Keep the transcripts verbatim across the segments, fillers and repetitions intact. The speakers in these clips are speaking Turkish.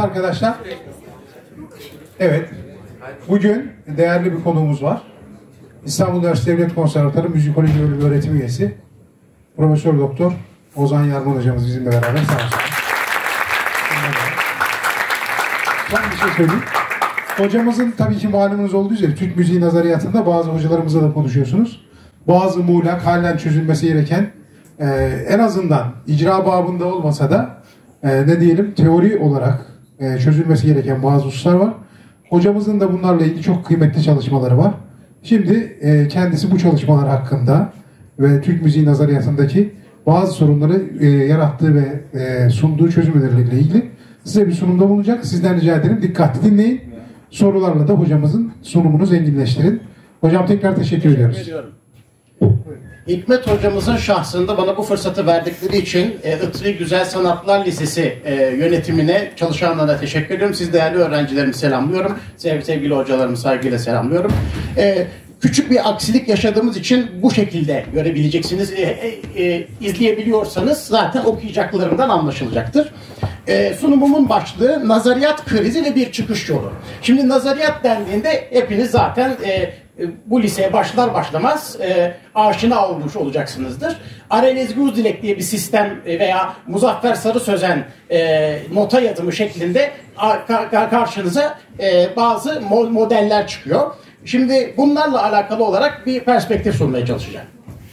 arkadaşlar. Evet. Bugün değerli bir konuğumuz var. İstanbul Üniversitesi Devlet Konservatuarı Müzikoloji Bölümü öğretim üyesi Profesör Doktor Ozan Yarman hocamız bizimle beraber. Sağ olsun. Ben bir şey söyleyeyim. Hocamızın tabii ki malumunuz olduğu üzere Türk müziği nazariyatında bazı hocalarımızla da konuşuyorsunuz. Bazı muğlak, halen çözülmesi gereken e, en azından icra babında olmasa da e, ne diyelim teori olarak e, çözülmesi gereken bazı hususlar var. Hocamızın da bunlarla ilgili çok kıymetli çalışmaları var. Şimdi e, kendisi bu çalışmalar hakkında ve Türk müziği nazariyatındaki bazı sorunları e, yarattığı ve e, sunduğu çözümleriyle ilgili size bir sunumda bulunacak. Sizden rica ederim dikkatli dinleyin. Sorularla da hocamızın sunumunu zenginleştirin. Hocam tekrar teşekkür ediyoruz. ediyorum. Hikmet hocamızın şahsında bana bu fırsatı verdikleri için e, Itri Güzel Sanatlar Lisesi e, yönetimine, çalışanlarına teşekkür ediyorum. Siz değerli öğrencilerimi selamlıyorum. Sev, sevgili hocalarımı saygıyla selamlıyorum. E, küçük bir aksilik yaşadığımız için bu şekilde görebileceksiniz. E, e, e, izleyebiliyorsanız zaten okuyacaklarımdan anlaşılacaktır. E, sunumumun başlığı nazariyat krizi ve bir çıkış yolu. Şimdi nazariyat dendiğinde hepiniz zaten e, bu liseye başlar başlamaz e, aşina olmuş olacaksınızdır. Arelez Guzdilek diye bir sistem veya Muzaffer Sarı Sözen e, nota yazımı şeklinde ka karşınıza e, bazı mo modeller çıkıyor. Şimdi bunlarla alakalı olarak bir perspektif sunmaya çalışacağım.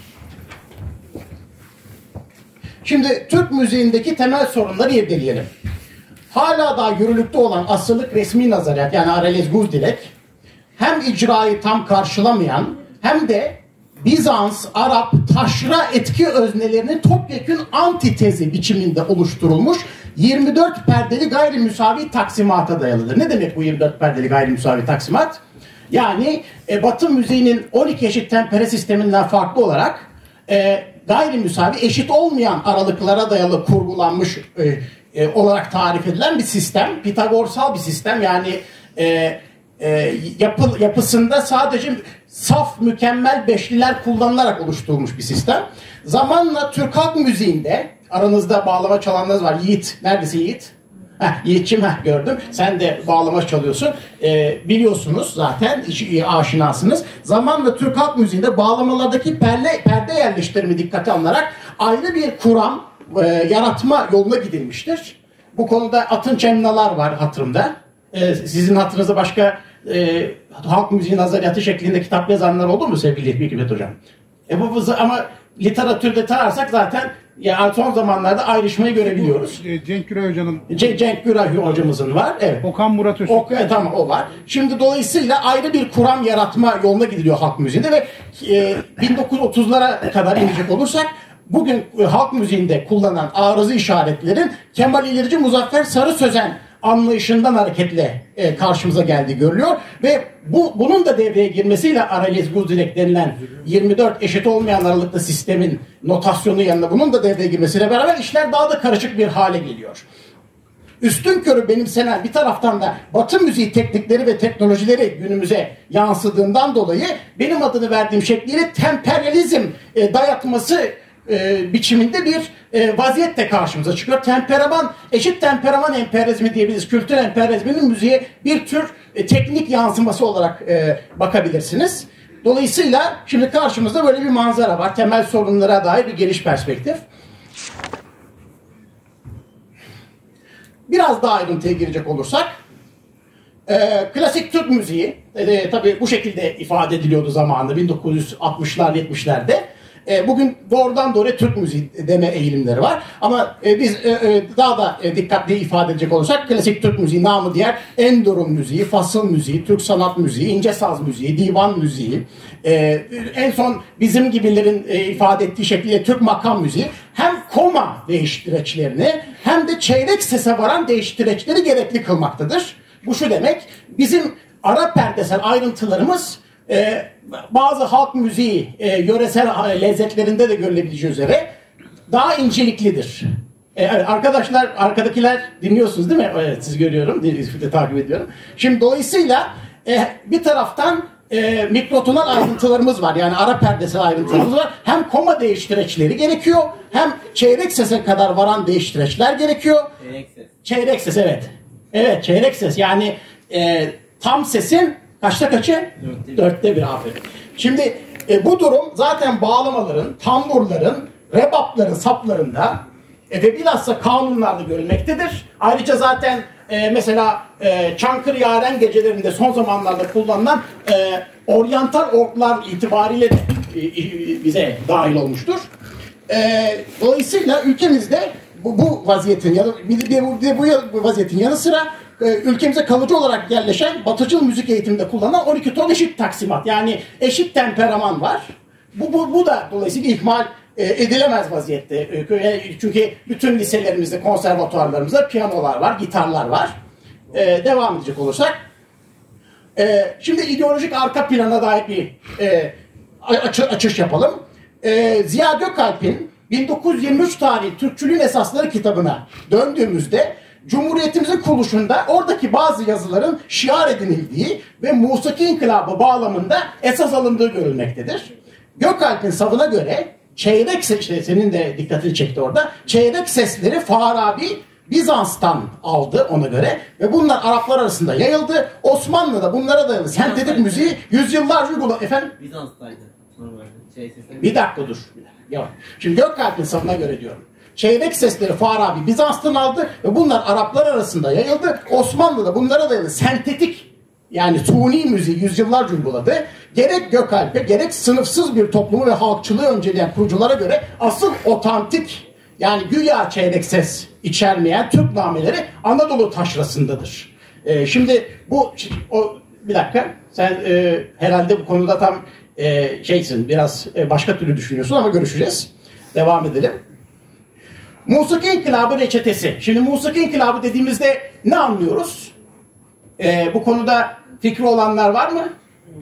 Şimdi Türk müziğindeki temel sorunları irdeleyelim. Hala daha yürürlükte olan asırlık resmi nazariyat yani Arelez Guzdilek hem icrayı tam karşılamayan hem de Bizans, Arap, taşra etki öznelerinin topyekün antitezi biçiminde oluşturulmuş yirmi dört perdeli gayrimüsavi taksimata dayalıdır. Ne demek bu yirmi dört perdeli gayrimüsavi taksimat? Yani e, Batı müziğinin on iki eşit tempere sisteminden farklı olarak e, gayrimüsavi, eşit olmayan aralıklara dayalı kurgulanmış e, e, olarak tarif edilen bir sistem. Pitagorsal bir sistem yani e, e, yapı, yapısında sadece saf mükemmel beşliler kullanılarak oluşturulmuş bir sistem. Zamanla Türk halk müziğinde aranızda bağlama çalanlarınız var. Yiğit. Neredesin Yiğit? Heh, Yiğit'ciğim heh, gördüm. Sen de bağlama çalıyorsun. Ee, biliyorsunuz zaten aşinasınız. Zamanla Türk halk müziğinde bağlamalardaki perde, perde yerleştirimi dikkate alınarak ayrı bir kuram e, yaratma yoluna gidilmiştir. Bu konuda Atınç Emnalar var hatırımda. Ee, sizin hatırınızda başka e, halk müziği nazariyatı şeklinde kitap yazanlar oldu mu sevgili Hikmet Hocam? E, bu, ama literatürde tararsak zaten ya son zamanlarda ayrışmayı görebiliyoruz. Cenk Güray Hoca'nın... Cenk Güray hocamızın var. Evet. Okan Murat Öztürk. Ok, tamam o var. Şimdi dolayısıyla ayrı bir kuram yaratma yoluna gidiliyor halk müziğinde ve e, bin dokuz yüz otuzlara kadar inecek olursak bugün e, halk müziğinde kullanılan arızı işaretlerin Kemal İlerici Muzaffer Sarı Sözen anlayışından hareketle e, karşımıza geldiği görülüyor ve bu bunun da devreye girmesiyle Arelez Guzdilek denilen yirmi dört eşit olmayan aralıklı sistemin notasyonu yanında bunun da devreye girmesiyle beraber işler daha da karışık bir hale geliyor. Üstünkörü benimsenen bir taraftan da Batı müziği teknikleri ve teknolojileri günümüze yansıdığından dolayı benim adını verdiğim şekliyle temperyalizm e, dayatması E, biçiminde bir e, vaziyette karşımıza çıkıyor. Temperaman, eşit temperaman emperyalizmi diyebiliriz. Kültür emperyalizminin müziğe bir tür e, teknik yansıması olarak e, bakabilirsiniz. Dolayısıyla şimdi karşımızda böyle bir manzara var. Temel sorunlara dair bir geniş perspektif. Biraz daha ayrıntıya girecek olursak, e, klasik Türk müziği e, tabii bu şekilde ifade ediliyordu zamanında bin dokuz yüz altmışlar yetmişlerde. Bugün doğrudan doğruya Türk müziği deme eğilimleri var. Ama biz daha da dikkatli ifade edecek olursak klasik Türk müziği namı diğer Endorun müziği, fasıl müziği, Türk sanat müziği, ince saz müziği, divan müziği, en son bizim gibilerin ifade ettiği şekilde Türk makam müziği hem koma değiştireçlerini hem de çeyrek sese varan değiştireçleri gerekli kılmaktadır. Bu şu demek, bizim ara perdesel ayrıntılarımız Ee, bazı halk müziği e, yöresel lezzetlerinde de görülebileceği üzere daha inceliklidir. Ee, arkadaşlar, arkadakiler dinliyorsunuz değil mi? Evet, siz görüyorum, de takip ediyorum. Şimdi dolayısıyla e, bir taraftan e, mikrotonal ayrıntılarımız var. Yani ara perdesel ayrıntılarımız var. Hem koma değiştireçleri gerekiyor, hem çeyrek sese kadar varan değiştireçler gerekiyor. Çeyrek ses. Çeyrek ses, evet. Evet, çeyrek ses. Yani e, tam sesin kaçta kaçı? Dörtte bir. Dörtte bir, aferin. Şimdi e, bu durum zaten bağlamaların, tamburların, rebapların saplarında e, ve bilhassa kanunlarda görülmektedir. Ayrıca zaten e, mesela e, Çankırı Yaren gecelerinde son zamanlarda kullanılan e, oryantal orklar itibariyle de e, e, bize dahil olmuştur. E, dolayısıyla ülkemizde bu, bu vaziyetin yanı, bir de bu, bir de bu vaziyetin yanı sıra e, ülkemize kalıcı olarak yerleşen batıcıl müzik eğitiminde kullanılan on iki ton eşit taksimat, yani eşit temperaman var. Bu, bu, bu da dolayısıyla ihmal e, edilemez vaziyette. E, çünkü bütün liselerimizde, konservatuarlarımızda piyanolar var, gitarlar var. E, devam edecek olursak. E, şimdi ideolojik arka plana dair bir e, açı, açış yapalım. E, Ziya Gökalp'in bin dokuz yüz yirmi üç tarihli Türkçülüğün Esasları kitabına döndüğümüzde Cumhuriyetimizin kuruluşunda oradaki bazı yazıların şiar edinildiği ve musiki inkılabı bağlamında esas alındığı görülmektedir. Gökalp'in savına göre çeyrek ses, işte senin de dikkatini çekti orada, çeyrek sesleri Farabi Bizans'tan aldı ona göre ve bunlar Araplar arasında yayıldı. Osmanlı'da bunlara dayalı sentetik müziği yüzyıllarca uyguladı. Efendim? Bizans'taydı. Şey, bir dakika dur. Yavaş. Şimdi Gökalp'in savına göre diyorum. Çeyrek sesleri Farabi Bizans'tan aldı ve bunlar Araplar arasında yayıldı. Osmanlı'da bunlara dayalı sentetik, yani suni müziği yüzyıllarca uyguladı. Gerek Gökalp'e gerek sınıfsız bir toplumu ve halkçılığı önceleyen kuruculara göre asıl otantik, yani güya çeyrek ses içermeyen Türk nameleri Anadolu taşrasındadır. Ee, şimdi bu o bir dakika sen e, herhalde bu konuda tam e, şeysin, biraz e, başka türlü düşünüyorsun ama görüşeceğiz. Devam edelim. Musiki İnkılabı reçetesi. Şimdi Musiki İnkılabı dediğimizde ne anlıyoruz? Ee, bu konuda fikri olanlar var mı?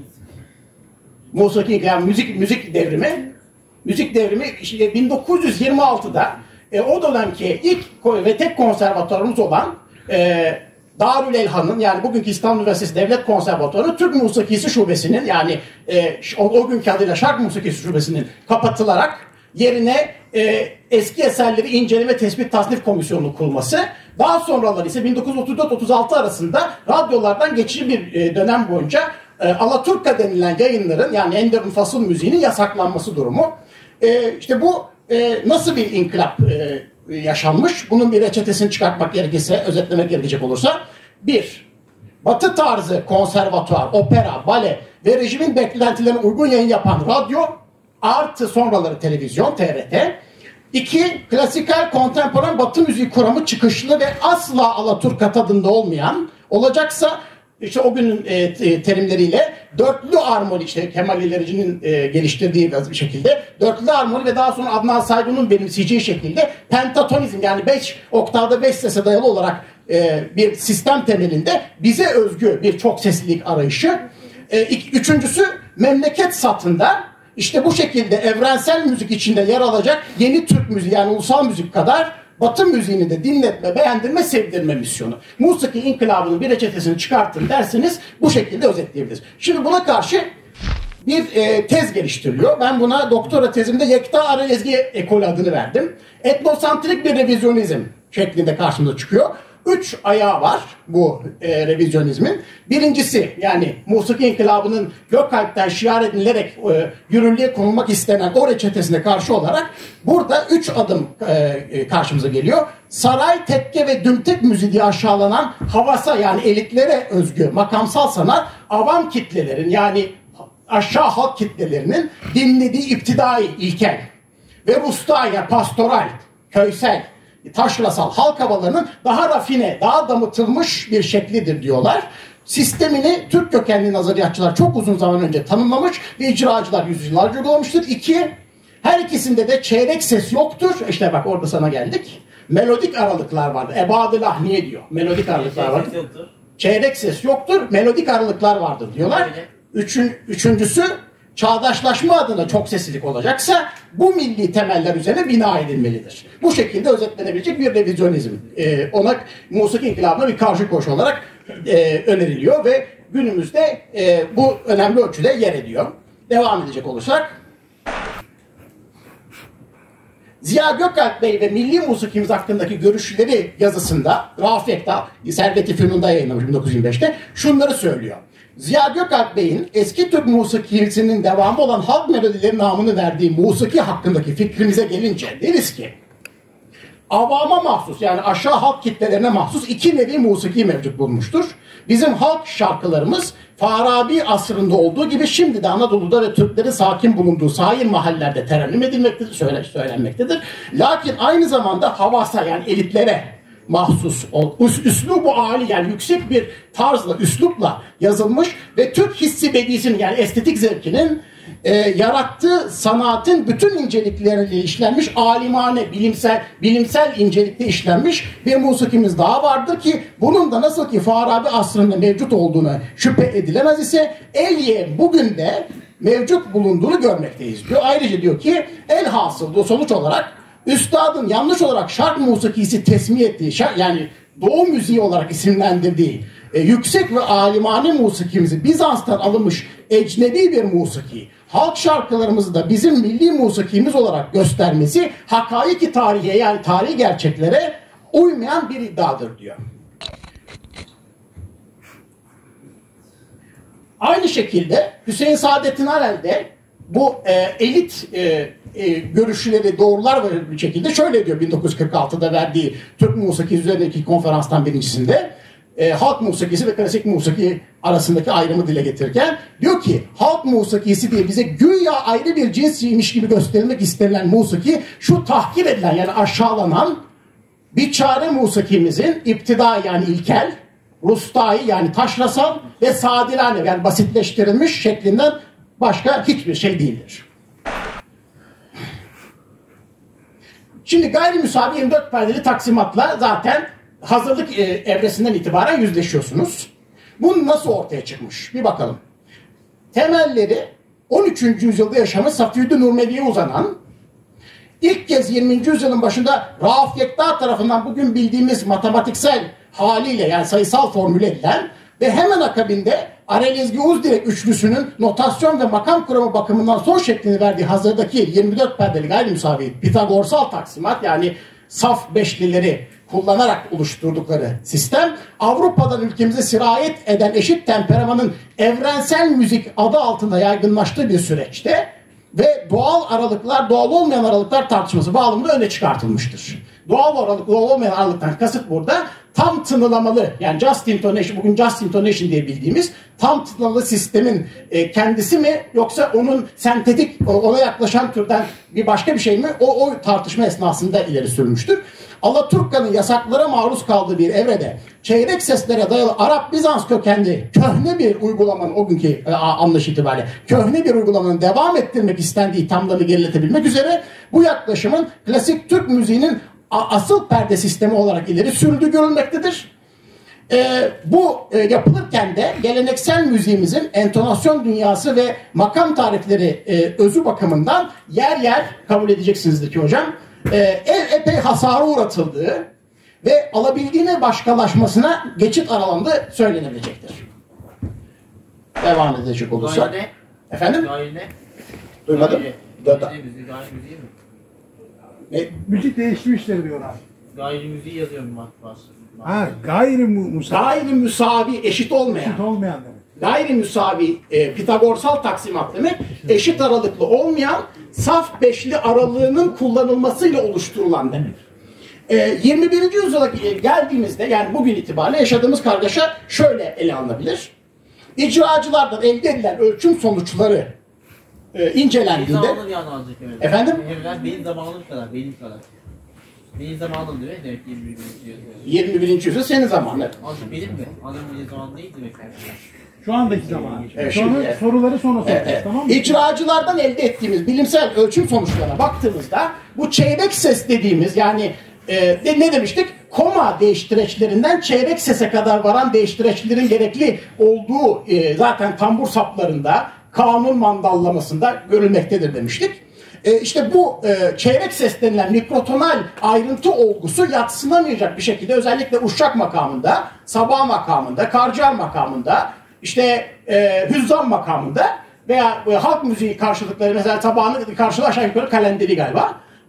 Musiki İnkılabı, müzik, müzik devrimi. Müzik devrimi işte bin dokuz yüz yirmi altıda e, o dönemki ilk ve tek konservatuarımız olan e, Darül Elhan'ın, yani bugünkü İstanbul Üniversitesi Devlet Konservatuarı Türk Musikisi Şubesi'nin, yani e, o, o günkü adıyla Şark Musikisi Şubesi'nin kapatılarak yerine e, eski eserleri inceleme, tespit, tasnif komisyonunu kurulması, daha sonraları ise bin dokuz yüz otuz dört otuz altı arasında radyolardan geçici bir e, dönem boyunca e, Alaturka denilen yayınların, yani Enderun Fasıl müziğinin yasaklanması durumu. E, işte bu e, nasıl bir inkılap e, yaşanmış? Bunun bir reçetesini çıkartmak gerekirse, özetlemek gerekecek olursa, bir, Batı tarzı konservatuar, opera, bale ve rejimin beklentilerine uygun yayın yapan radyo, artı sonraları televizyon, T R T. İki, klasikal kontemporan Batı müziği kuramı çıkışlı ve asla Alaturka tadında olmayan, olacaksa işte o günün e, terimleriyle dörtlü armoni, işte Kemal İlerici'nin e, geliştirdiği bir şekilde dörtlü armoni ve daha sonra Adnan Saygun'un benimseyeceği şekilde pentatonizm, yani beş oktavda beş sese dayalı olarak e, bir sistem temelinde bize özgü bir çok seslilik arayışı. E, üçüncüsü, memleket satında İşte bu şekilde evrensel müzik içinde yer alacak yeni Türk müziği, yani ulusal müzik kadar Batı müziğini de dinletme, beğendirme, sevdirme misyonu. Musiki inkılabının bir reçetesini çıkartın derseniz bu şekilde özetleyebiliriz. Şimdi buna karşı bir e, tez geliştiriliyor. Ben buna doktora tezimde Yekta Aralezgi ekolü adını verdim. Etnosantrik bir revizyonizm şeklinde karşımıza çıkıyor. Üç ayağı var bu e, revizyonizmin. Birincisi, yani musiki inkılabının Gökalp'ten şiar edinilerek e, yürürlüğe konulmak istenen o reçetesine karşı olarak burada üç adım e, karşımıza geliyor. Saray, tekke ve dümtek müziği diye aşağılanan havasa, yani elitlere özgü makamsal sanat, avam kitlelerin, yani aşağı halk kitlelerinin dinlediği iptidai, ilkel ve rustaya, pastoral, köysel, taşrasal halk havalarının daha rafine, daha damıtılmış bir şeklidir diyorlar. Sistemini Türk kökenli nazariyatçılar çok uzun zaman önce tanımlamış ve icracılar yüzyıllarca uygulamıştır. İki, her ikisinde de çeyrek ses yoktur. İşte bak orada sana geldik. Melodik aralıklar vardır. Ebad-ı lahniye diyor. Melodik aralıklar vardır. Çeyrek ses yoktur, melodik aralıklar vardır diyorlar. Üçün, üçüncüsü, çağdaşlaşma adına çok seslilik olacaksa bu milli temeller üzerine bina edilmelidir. Bu şekilde özetlenebilecek bir revizyonizm. Ee, ona musiki inkılabına bir karşı koşu olarak e, öneriliyor ve günümüzde e, bu önemli ölçüde yer ediyor. Devam edecek olursak. Ziya Gökalp Bey ve milli musikimiz hakkındaki görüşleri yazısında Rauf Yekta Servet-i Fünun'da yayınlamış bin dokuz yüz yirmi beşte şunları söylüyor. Ziya Gökalp Bey'in eski Türk musikisinin devamı olan halk melodileri namını verdiği musiki hakkındaki fikrimize gelince deriz ki avama mahsus yani aşağı halk kitlelerine mahsus iki nevi musiki mevcut bulmuştur. Bizim halk şarkılarımız Farabi asrında olduğu gibi şimdi de Anadolu'da ve Türklerin sakin bulunduğu sahil mahallelerde terennüm edilmektedir, söyle, söylenmektedir. Lakin aynı zamanda havasa yani elitlere mahsus, üs, üslubu âli yani yüksek bir tarzla, üslupla yazılmış ve Türk hissi bedisinin yani estetik zevkinin e, yarattığı sanatın bütün incelikleriyle işlenmiş, alimane, bilimsel bilimsel incelikte işlenmiş bir musikimiz daha vardır ki bunun da nasıl ki Farabi asrında mevcut olduğuna şüphe edilemez ise Elye bugün de mevcut bulunduğunu görmekteyiz diyor. Ayrıca diyor ki elhasıl sonuç olarak Üstadın yanlış olarak şark musikisi tesmiye ettiği, şark, yani Doğu müziği olarak isimlendirdiği e, yüksek ve alimane musikimizi Bizans'tan alınmış ecnebi bir musiki, halk şarkılarımızı da bizim milli musikimiz olarak göstermesi hakaiki tarihe yani tarihi gerçeklere uymayan bir iddiadır diyor. Aynı şekilde Hüseyin Saadettin Arel de bu e, elit e, e, görüşleri doğrular bir şekilde şöyle diyor bin dokuz yüz kırk altıda verdiği Türk musikisi üzerindeki konferanstan birincisinde e, halk musikisi ve klasik musiki arasındaki ayrımı dile getirirken diyor ki halk musikisi diye bize güya ayrı bir cinsiymiş gibi gösterilmek istenilen musiki şu tahkir edilen yani aşağılanan biçare musikimizin iptida yani ilkel, rustai yani taşrasal ve sadilane yani basitleştirilmiş şeklinden başka hiçbir şey değildir. Şimdi gayrimüsavi yirmi dört perdeli taksimatla zaten hazırlık e, evresinden itibaren yüzleşiyorsunuz. Bu nasıl ortaya çıkmış? Bir bakalım. Temelleri on üçüncü yüzyılda yaşamış Safiyüddin Nurmedi'ye uzanan, ilk kez yirminci yüzyılın başında Rauf Yekta tarafından bugün bildiğimiz matematiksel haliyle yani sayısal formüle edilen ve hemen akabinde Arelezgi Uzdirek üçlüsünün notasyon ve makam kuramı bakımından son şeklini verdiği hazırdaki yirmi dört perdeli gayrimüsavi Pitagorsal taksimat yani saf beşlileri kullanarak oluşturdukları sistem Avrupa'dan ülkemize sirayet eden eşit temperamanın evrensel müzik adı altında yaygınlaştığı bir süreçte ve doğal aralıklar, doğal olmayan aralıklar tartışması bağlamında öne çıkartılmıştır. Doğal aralık, doğal olmayan aralıktan kasıt burada tam tınılamalı yani just intonation, bugün just intonation diye bildiğimiz tam tınılamalı sistemin e, kendisi mi yoksa onun sentetik ona yaklaşan türden bir başka bir şey mi o, o tartışma esnasında ileri sürmüştür. Alaturka'nın yasaklara maruz kaldığı bir evrede çeyrek seslere dayalı Arap-Bizans kökenli köhne bir uygulamanın o günkü e, anlayış itibariyle köhne bir uygulamanın devam ettirmek istendiği ithamlarını geriletebilmek üzere bu yaklaşımın klasik Türk müziğinin asıl perde sistemi olarak ileri sürüldüğü görülmektedir. Ee, bu e, yapılırken de geleneksel müziğimizin entonasyon dünyası ve makam tarifleri e, özü bakımından yer yer kabul edeceksinizdir ki hocam e, el epey hasara uğratıldığı ve alabildiğine başkalaşmasına geçit aralandığı söylenebilecektir. Devam edecek olursak. Gayle. Efendim? Gayle. Duymadım. Gayle müziği, gayle müziği mi? E, Müzik değiştirmişler diyorlar. Gayri müziği yazıyorum matbaası. Ha, gayri musavi. gayri müsavi eşit olmayan. Eşit olmayan demek. Gayri müsavi e, Pitagorsal taksimat demek eşit aralıklı olmayan saf beşli aralığının kullanılmasıyla oluşturulan demek. E, yirmi birinci yüzyıla geldiğimizde yani bugün itibariyle yaşadığımız kargaşa şöyle ele alınabilir. İcracılardan elde edilen ölçüm sonuçları e, Benim incelendiğinde zamanım yani azıcık öyle. Efendim? Evren benim zamanım kadar, benim kadar. Benim zamanım değil mi? Demek ki yirmi birinci yüzyıl. yirmi birinci yüzyıl senin zamanın. Azıcık benim mi? Adam benim zamanım değil demek ki. Şu andaki zaman. Evet, Sonra şimdi, evet. soruları sonra soracağız, Evet. tamam mı? İcracılardan elde ettiğimiz bilimsel ölçüm sonuçlarına baktığımızda bu çeyrek ses dediğimiz yani e, de, ne demiştik? Koma değiştireçlerinden çeyrek sese kadar varan değiştireçlerin gerekli olduğu e, zaten tambur saplarında kanun mandallamasında görülmektedir demiştik. E, işte bu e, çeyrek ses denilen mikrotonal ayrıntı olgusu yadsınamayacak bir şekilde özellikle uşak makamında, sabah makamında, karciğer makamında, işte e, hüzzam makamında veya e, halk müziği karşılıkları mesela sabahını karşılığı aşağı yukarı kalenderi galiba.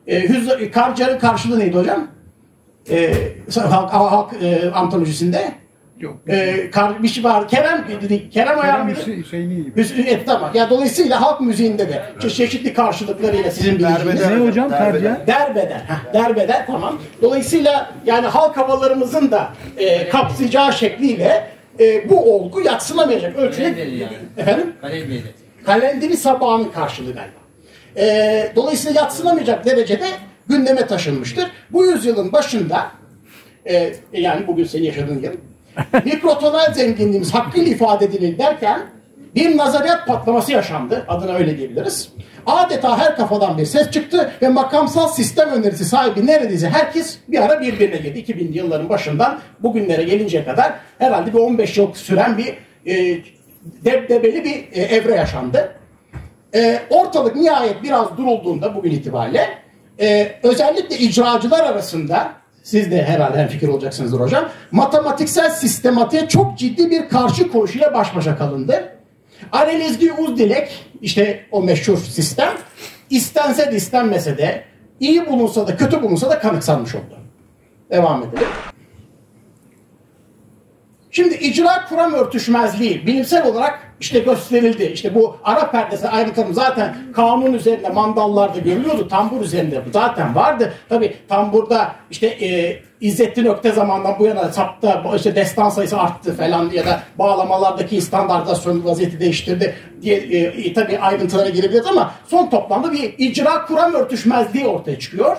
E, Hüz- Karciğer'in karşılığı neydi hocam? E, halk halk e, antolojisinde. Yok. E, kar, bir şey var. Kerem dedi. Kerem Ayar mıydı? Hüseyin'i gibi. Hüsnü, et, tamam. Yani dolayısıyla halk müziğinde de çe- çeşitli karşılıklarıyla sizin bildiğiniz. Ne hocam? Tercih? Derbeder. Heh, derbeder tamam. Dolayısıyla yani halk havalarımızın da e, kapsayacağı şekliyle e, bu olgu yadsınamayacak ölçüde. Kalenderi yani. Efendim? Kalenderi. Kalenderi sabahın karşılığı galiba. E, dolayısıyla yadsınamayacak derecede gündeme taşınmıştır. Bu yüzyılın başında e, yani bugün senin yaşadığın yıl mikrotonal zenginliğimiz hakkıyla ifade edilir derken bir nazariyat patlaması yaşandı. Adına öyle diyebiliriz. Adeta her kafadan bir ses çıktı ve makamsal sistem önerisi sahibi neredeyse herkes bir ara birbirine girdi. iki binli yılların başından bugünlere gelinceye kadar herhalde bir on beş yıl süren bir e, debdebeli bir e, evre yaşandı. E, ortalık nihayet biraz durulduğunda bugün itibariyle e, özellikle icracılar arasında siz de herhalde hemfikir olacaksınızdır hocam. Matematiksel sistematiğe çok ciddi bir karşı koşuyla baş başa kalındı. Arelezgi Uzdilek, işte o meşhur sistem, istense de istenmese de, iyi bulunsa da kötü bulunsa da kanıksanmış oldu. Devam edelim. Şimdi icra kuram örtüşmezliği bilimsel olarak işte gösterildi. İşte bu ara perdesi ayrıntılarım zaten kanun üzerinde mandallarda görülüyordu. Tambur üzerinde zaten vardı. Tabi tamburda işte e, İzzettin Ökte zamandan bu yana sapta işte destan sayısı arttı falan ya da bağlamalardaki standartizasyon vaziyeti değiştirdi diye e, tabi ayrıntılara girebiliriz ama son toplamda bir icra kuram örtüşmezliği ortaya çıkıyor.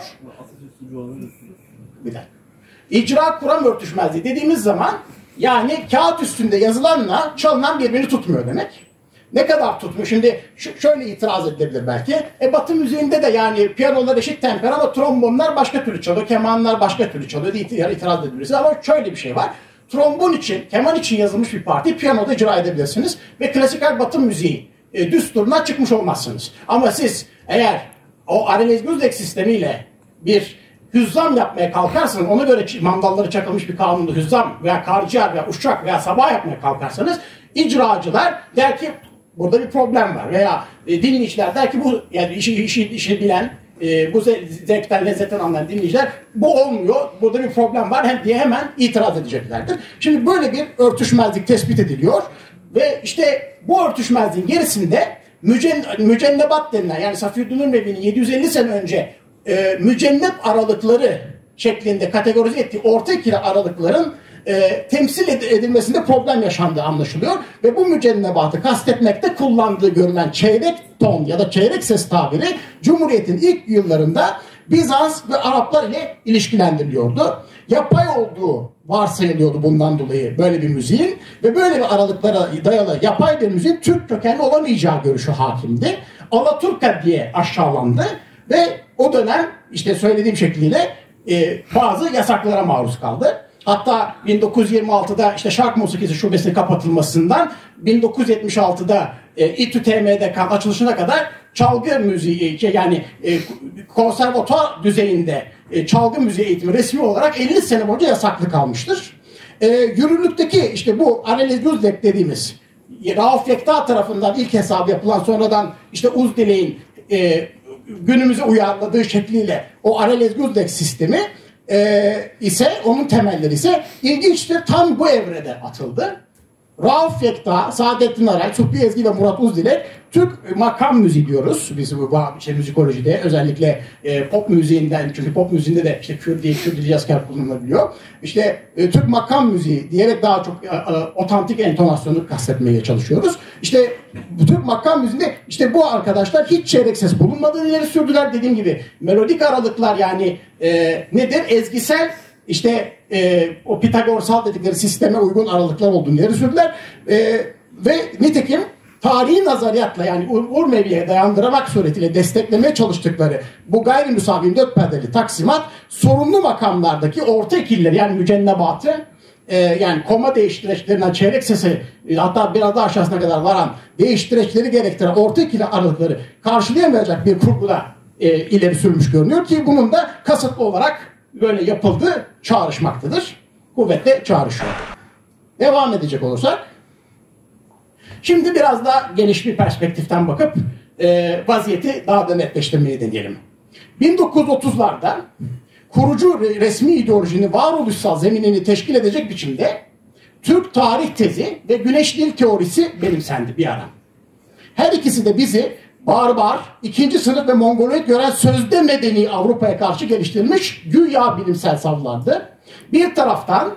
Bir dakika. İcra kuram örtüşmezliği dediğimiz zaman yani kağıt üstünde yazılanla çalınan birbirini tutmuyor demek. Ne kadar tutmuyor? Şimdi şöyle itiraz edilebilir belki. E Batı müziğinde de yani piyanolar eşit temper ama trombonlar başka türlü çalıyor, kemanlar başka türlü çalıyor diye itiraz edebilirsiniz. Ama şöyle bir şey var. Trombon için, keman için yazılmış bir parti piyanoda icra edebilirsiniz. Ve klasikal Batı müziği e, düsturundan çıkmış olmazsınız. Ama siz eğer o Arelezgi Uzdilek sistemiyle bir hüzzam yapmaya kalkarsanız, ona göre mandalları çakılmış bir kanunda hüzzam veya karciğer veya uşak veya sabah yapmaya kalkarsanız icracılar der ki burada bir problem var veya e, dinleyiciler der ki bu yani işi, işi, işi bilen e, bu zevkten lezzetten anlayan dinleyiciler bu olmuyor, burada bir problem var hem diye hemen itiraz edeceklerdir. Şimdi böyle bir örtüşmezlik tespit ediliyor ve işte bu örtüşmezliğin gerisinde mücen, mücennebat denilen yani Safiyyüddin Ülmevi'nin yedi yüz elli sene önce e, mücennep aralıkları şeklinde kategorize ettiği orta ikili aralıkların e, temsil edilmesinde problem yaşandığı anlaşılıyor. Ve bu mücennebatı kastetmekte kullandığı görülen çeyrek ton ya da çeyrek ses tabiri Cumhuriyet'in ilk yıllarında Bizans ve Araplar ile ilişkilendiriliyordu. Yapay olduğu varsayılıyordu bundan dolayı böyle bir müziğin ve böyle bir aralıklara dayalı yapay bir müziğin Türk kökenli olamayacağı görüşü hakimdi. Alaturka diye aşağılandı ve o dönem işte söylediğim şekliyle e, bazı yasaklara maruz kaldı. Hatta bin dokuz yüz yirmi altıda işte şark musikisi şubesinin kapatılmasından bin dokuz yüz yetmiş altıda e, İTÜ T M D K açılışına kadar çalgı müziği yani e, konservatuar düzeyinde e, çalgı müziği eğitimi resmi olarak elli sene boyunca yasaklı kalmıştır. E, yürürlükteki işte bu Arelezgi Uzdilek dediğimiz Rauf Yekta tarafından ilk hesabı yapılan sonradan işte Uzdilek'in e, günümüze uyarladığı şekliyle o Arelezgi Uzdilek sistemi Ee, ise onun temelleri ise ilginçtir tam bu evrede atıldı. Rauf Yekta, Saadettin Arel, Subhi Ezgi ve Murat Uzdilek Türk makam müziği diyoruz. Biz bu işte müzikolojide özellikle e, pop müziğinden çünkü pop müziğinde de işte Kürdi, Kürdi yazkar kullanılabiliyor. İşte e, Türk makam müziği diyerek daha çok e, e, otantik entonasyonu kastetmeye çalışıyoruz. İşte bu Türk makam müziğinde işte bu arkadaşlar hiç çeyrek ses bulunmadığını ileri sürdüler. Dediğim gibi melodik aralıklar yani e, nedir? Ezgisel İşte e, o Pitagorsal dedikleri sisteme uygun aralıklar olduğunu ileri sürdüler. E, ve nitekim tarihi nazariyatla yani Urmevi'ye dayandırarak suretiyle desteklemeye çalıştıkları bu gayrimüsavim dört perdeli taksimat sorunlu makamlardaki orta ikilileri yani mücennebatı e, yani koma değiştireçlerinden çeyrek sesi e, hatta biraz daha aşağısına kadar varan değiştireçleri gerektiren orta ikili aralıkları karşılayamayacak bir kurguda e, ileri sürmüş görünüyor ki bunun da kasıtlı olarak böyle yapıldığı çağrışmaktadır. Kuvvetle çağrışıyor. Devam edecek olursak. Şimdi biraz daha geniş bir perspektiften bakıp e, vaziyeti daha da netleştirmeyi deneyelim. bin dokuz yüz otuzlarda kurucu resmi ideolojinin varoluşsal zeminini teşkil edecek biçimde Türk tarih tezi ve Güneş dil teorisi benimsendi bir ara. Her ikisi de bizi barbar, ikinci sınıf ve Mongoloid gören sözde medeni Avrupa'ya karşı geliştirilmiş güya bilimsel savlardı. Bir taraftan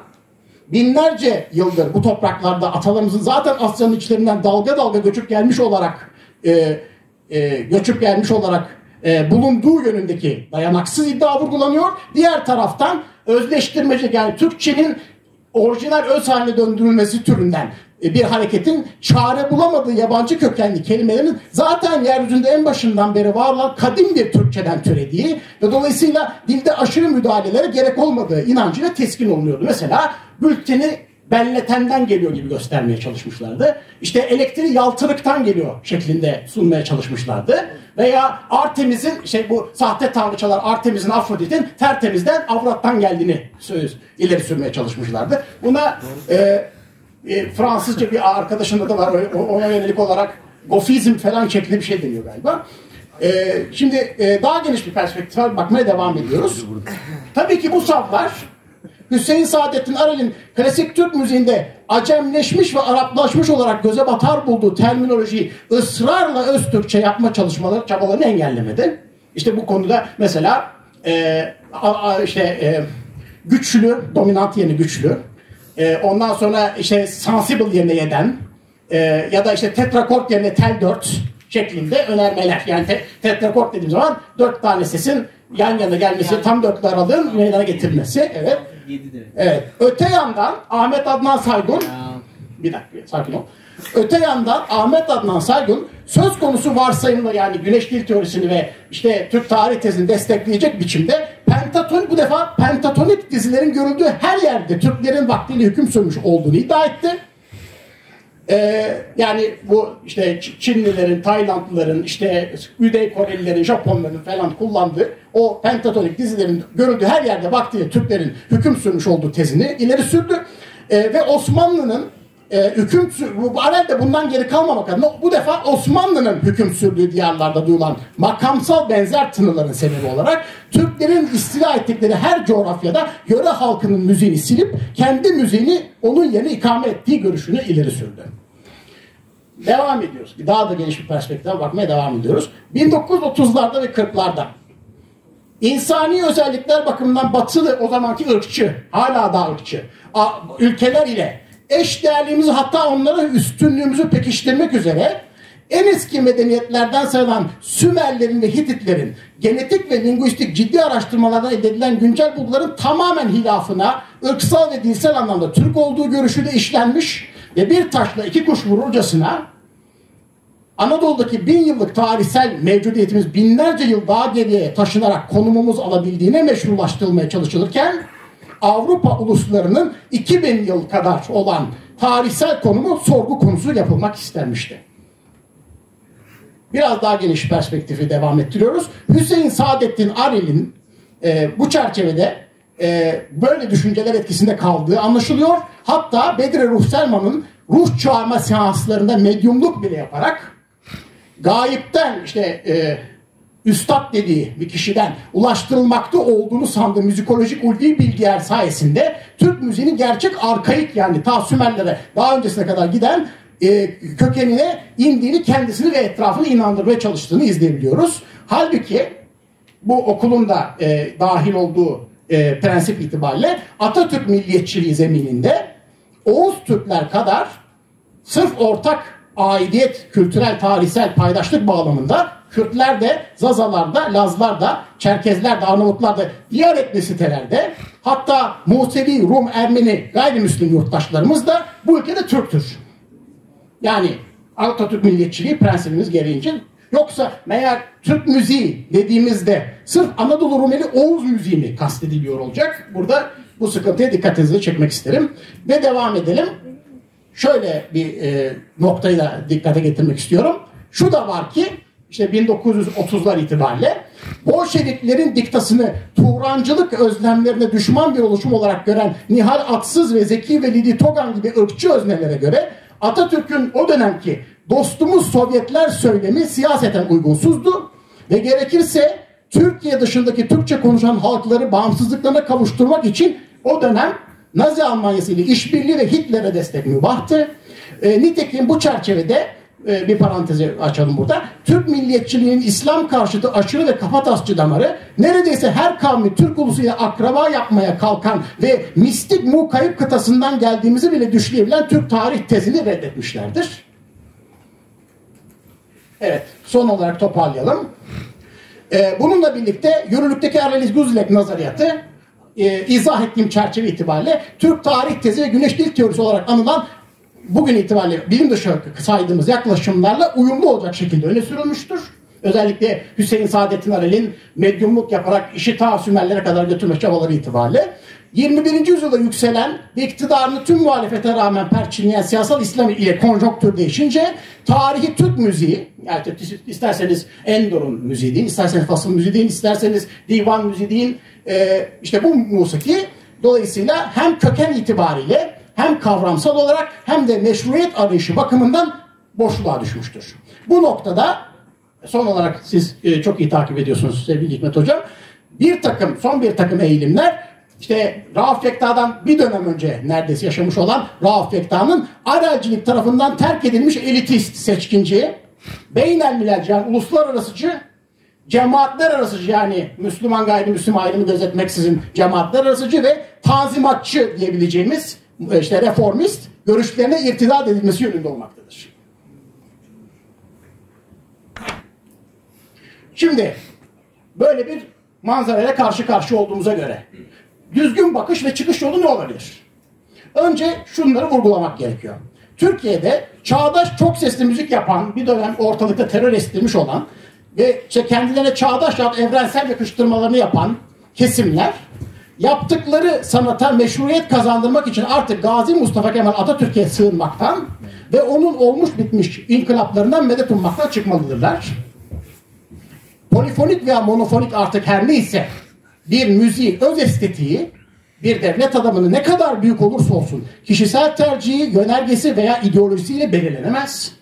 binlerce yıldır bu topraklarda atalarımızın zaten Asya'nın içlerinden dalga dalga göçüp gelmiş olarak e, e, göçüp gelmiş olarak e, bulunduğu yönündeki dayanaksız iddia vurgulanıyor. Diğer taraftan özleştirmece, yani Türkçenin orijinal öz haline döndürülmesi türünden bir hareketin çare bulamadığı yabancı kökenli kelimelerin zaten yeryüzünde en başından beri var olan kadim bir Türkçeden türediği ve dolayısıyla dilde aşırı müdahalelere gerek olmadığı inancıyla teskin olunuyordu. Mesela bülteni belletenden geliyor gibi göstermeye çalışmışlardı. İşte elektriği yaltırıktan geliyor şeklinde sunmaya çalışmışlardı. Veya Artemis'in, şey bu sahte tanrıçalar Artemis'in, Afrodit'in tertemizden avrattan geldiğini söz ileri sürmeye çalışmışlardı. Buna e, e, Fransızca bir arkadaşın adı var, ona yönelik olarak gofizm falan şeklinde bir şey deniyor galiba. E, şimdi e, daha geniş bir perspektife bakmaya devam ediyoruz. Tabii ki bu saflar Hüseyin Saadettin Arel'in klasik Türk müziğinde acemleşmiş ve Araplaşmış olarak göze batar bulduğu terminolojiyi ısrarla öz Türkçe yapma çalışmaları, çabalarını engellemedi. İşte bu konuda mesela e, a, a, işte e, güçlü, dominant yerine güçlü, e, ondan sonra işte sensible yerine yeden e, ya da işte tetrakord yerine tel dört şeklinde önermeler. Yani te, tetrakord dediğim zaman dört tane sesin yan yana gelmesi, yani tam dörtlü aralığın meydana getirilmesi. Evet. Evet. Öte yandan Ahmet Adnan Saygun, bir dakika sakin ol. Öte yandan Ahmet Adnan Saygun söz konusu varsayımla, yani Güneş dil teorisini ve işte Türk tarih tezini destekleyecek biçimde pentatonik, bu defa pentatonik dizilerin görüldüğü her yerde Türklerin vaktiyle hüküm sürmüş olduğunu iddia etti. Ee, yani bu işte Çinlilerin, Taylandlıların, işte Güney Korelilerin, Japonların falan kullandığı o pentatonik dizilerin görüldüğü her yerde vaktiyle Türklerin hüküm sürmüş olduğu tezini ileri sürdü. Ee, ve Osmanlı'nın e, hüküm bu Arel de bundan geri kalmamak adına bu defa Osmanlı'nın hüküm sürdüğü diyarlarda duyulan makamsal benzer tınıların sebebi olarak Türklerin istila ettikleri her coğrafyada yöre halkının müziğini silip kendi müziğini onun yerine ikame ettiği görüşünü ileri sürdü. Devam ediyoruz. Daha da geniş bir perspektiften bakmaya devam ediyoruz. bin dokuz yüz otuzlarda ve kırklarda insani özellikler bakımından batılı, o zamanki ırkçı, hala da ırkçı ülkeler ile eş değerliğimizi, hatta onlara üstünlüğümüzü pekiştirmek üzere en eski medeniyetlerden sayılan Sümerlerin ve Hititlerin genetik ve linguistik ciddi araştırmalardan elde edilen güncel bulguların tamamen hilafına, ırksal ve dilsel anlamda Türk olduğu görüşü de işlenmiş ve bir taşla iki kuş vururcasına Anadolu'daki bin yıllık tarihsel mevcudiyetimiz binlerce yıl daha geriye taşınarak konumumuz alabildiğine meşrulaştırılmaya çalışılırken Avrupa uluslarının iki bin yıl kadar olan tarihsel konumu sorgu konusu yapılmak istenmişti. Biraz daha geniş perspektifi devam ettiriyoruz. Hüseyin Saadettin Arel'in e, bu çerçevede e, böyle düşünceler etkisinde kaldığı anlaşılıyor. Hatta Bedri Ruhselman'ın ruh çağırma seanslarında medyumluk bile yaparak gayipten işte e, üstad dediği bir kişiden ulaştırılmakta olduğunu sandığı müzikolojik ulvi bilgiler sayesinde Türk müziğinin gerçek arkaik, yani ta Sümerlere daha öncesine kadar giden e, kökenine indiğini, kendisini ve etrafını inandırmaya çalıştığını izleyebiliyoruz. Halbuki bu okulun da e, dahil olduğu e, prensip itibariyle Atatürk milliyetçiliği zemininde Oğuz Türkler kadar sırf ortak aidiyet, kültürel, tarihsel paydaşlık bağlamında Kürtler de, Zazalar da, Lazlar da, Çerkezler de, Arnavutlar da, diğer etnisitelerde, hatta Musevi, Rum, Ermeni, gayrimüslim yurttaşlarımız da bu ülkede Türktür. Yani Atatürk milliyetçiliği prensibimiz gereğince. Yoksa meğer Türk müziği dediğimizde sırf Anadolu Rumeli Oğuz müziği mi kastediliyor olacak? Burada bu sıkıntıya dikkatinizi çekmek isterim. Ve devam edelim. Şöyle bir e, noktayı da dikkate getirmek istiyorum. Şu da var ki işte bin dokuz yüz otuzlar itibariyle Bolşeviklerin diktasını Turancılık özlemlerine düşman bir oluşum olarak gören Nihal Atsız ve Zeki ve Lidi Togan gibi ırkçı öznelere göre Atatürk'ün o dönemki dostumuz Sovyetler söylemi siyaseten uygunsuzdu ve gerekirse Türkiye dışındaki Türkçe konuşan halkları bağımsızlıklarına kavuşturmak için o dönem Nazi Almanyası ile işbirliği ve Hitler'e destek mübahtı. E, nitekim bu çerçevede e, bir parantezi açalım burada. Türk milliyetçiliğinin İslam karşıtı aşırı ve kafatasçı damarı neredeyse her kavmi Türk ulusuyla akraba yapmaya kalkan ve mistik Mu kayıp kıtasından geldiğimizi bile düşleyebilen Türk tarih tezini reddetmişlerdir. Evet, son olarak toparlayalım. Ee, bununla birlikte yürürlükteki Araliz Guzilek nazariyatı e, izah ettiğim çerçeve itibariyle Türk tarih tezi ve güneş dil teorisi olarak anılan bugün itibariyle bilim dışı saydığımız yaklaşımlarla uyumlu olacak şekilde öne sürülmüştür. Özellikle Hüseyin Saadettin Arel'in medyumluk yaparak işi ta Sümerlere kadar götürme çabaları itibariyle yirmi birinci yüzyılda yükselen ve iktidarını tüm muhalefete rağmen perçinleyen siyasal İslam ile konjonktür değişince tarihi Türk müziği, yani isterseniz Endor'un müziği deyin, isterseniz Fasıl müziği deyin, isterseniz divan müziği deyin, e, işte bu musiki dolayısıyla hem köken itibariyle hem kavramsal olarak hem de meşruiyet arayışı bakımından boşluğa düşmüştür. Bu noktada son olarak siz e, çok iyi takip ediyorsunuz sevgili Hikmet Hocam. Bir takım, son bir takım eğilimler İşte Rauf Yekta'dan bir dönem önce neredeyse yaşamış olan Rauf Yekta'nın Arelcilik tarafından terk edilmiş elitist seçkinci, beynelmilelci yani uluslararasıcı, cemaatler arasıcı yani Müslüman gayrimüslim ayrımı gözetmeksizin cemaatler arasıcı ve tanzimatçı diyebileceğimiz işte reformist görüşlerine irtidat edilmesi yönünde olmaktadır. Şimdi böyle bir manzarayla karşı karşıya olduğumuza göre düzgün bakış ve çıkış yolu ne olabilir? Önce şunları vurgulamak gerekiyor. Türkiye'de çağdaş çok sesli müzik yapan, bir dönem ortalıkta terör estirmiş olan ve işte kendilerine çağdaş ya evrensel yakıştırmalarını yapan kesimler yaptıkları sanata meşruiyet kazandırmak için artık Gazi Mustafa Kemal Atatürk'e sığınmaktan ve onun olmuş bitmiş inkılaplarından medet ummaktan çıkmalıdırlar. Polifonik veya monofonik artık her neyse bir müziğin öz estetiği bir devlet adamının ne kadar büyük olursa olsun kişisel tercihi, yönergesi veya ideolojisiyle belirlenemez.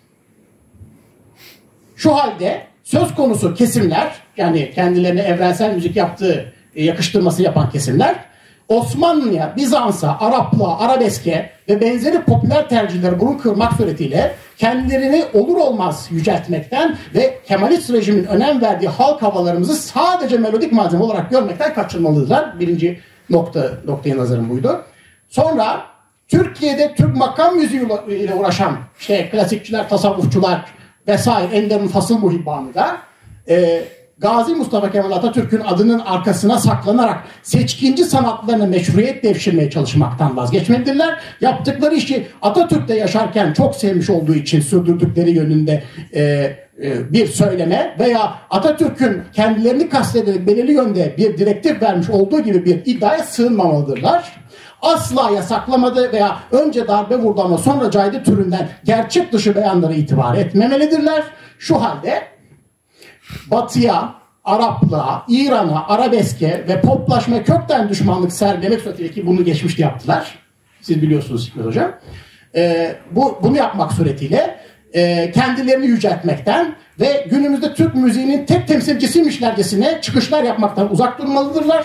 Şu halde söz konusu kesimler yani kendilerine evrensel müzik yaptığı yakıştırması yapan kesimler Osmanlı'ya, Bizans'a, Araplığa, Arabeske ve benzeri popüler tercihleri burun kırmak suretiyle kendilerini olur olmaz yüceltmekten ve Kemalist rejimin önem verdiği halk havalarımızı sadece melodik malzeme olarak görmekten kaçınmalıdırlar. Birinci nokta, noktaya nazarım buydu. Sonra Türkiye'de Türk makam müziği ile uğraşan işte klasikçiler, tasavvufçular vesaire Ender'in Fasıl Muhibbanı da e, Gazi Mustafa Kemal Atatürk'ün adının arkasına saklanarak seçkinci sanatlarını meşruiyet devşirmeye çalışmaktan vazgeçmediler. Yaptıkları işi Atatürk'te yaşarken çok sevmiş olduğu için sürdürdükleri yönünde e, e, bir söyleme veya Atatürk'ün kendilerini kastederek belirli yönde bir direktif vermiş olduğu gibi bir iddiaya sığınmamalıdırlar. Asla yasaklamadı veya önce darbe vurdu ama sonra caydı türünden gerçek dışı beyanları itibar etmemelidirler. Şu halde Batı'ya, Araplığa, İran'a, Arabeske ve poplaşma kökten düşmanlık sergilemek suretiyle ki bunu geçmişte yaptılar. Siz biliyorsunuz Hikmet Hocam. Ee, bu, bunu yapmak suretiyle e, kendilerini yüceltmekten ve günümüzde Türk müziğinin tek temsilcisiymişlercesine çıkışlar yapmaktan uzak durmalıdırlar.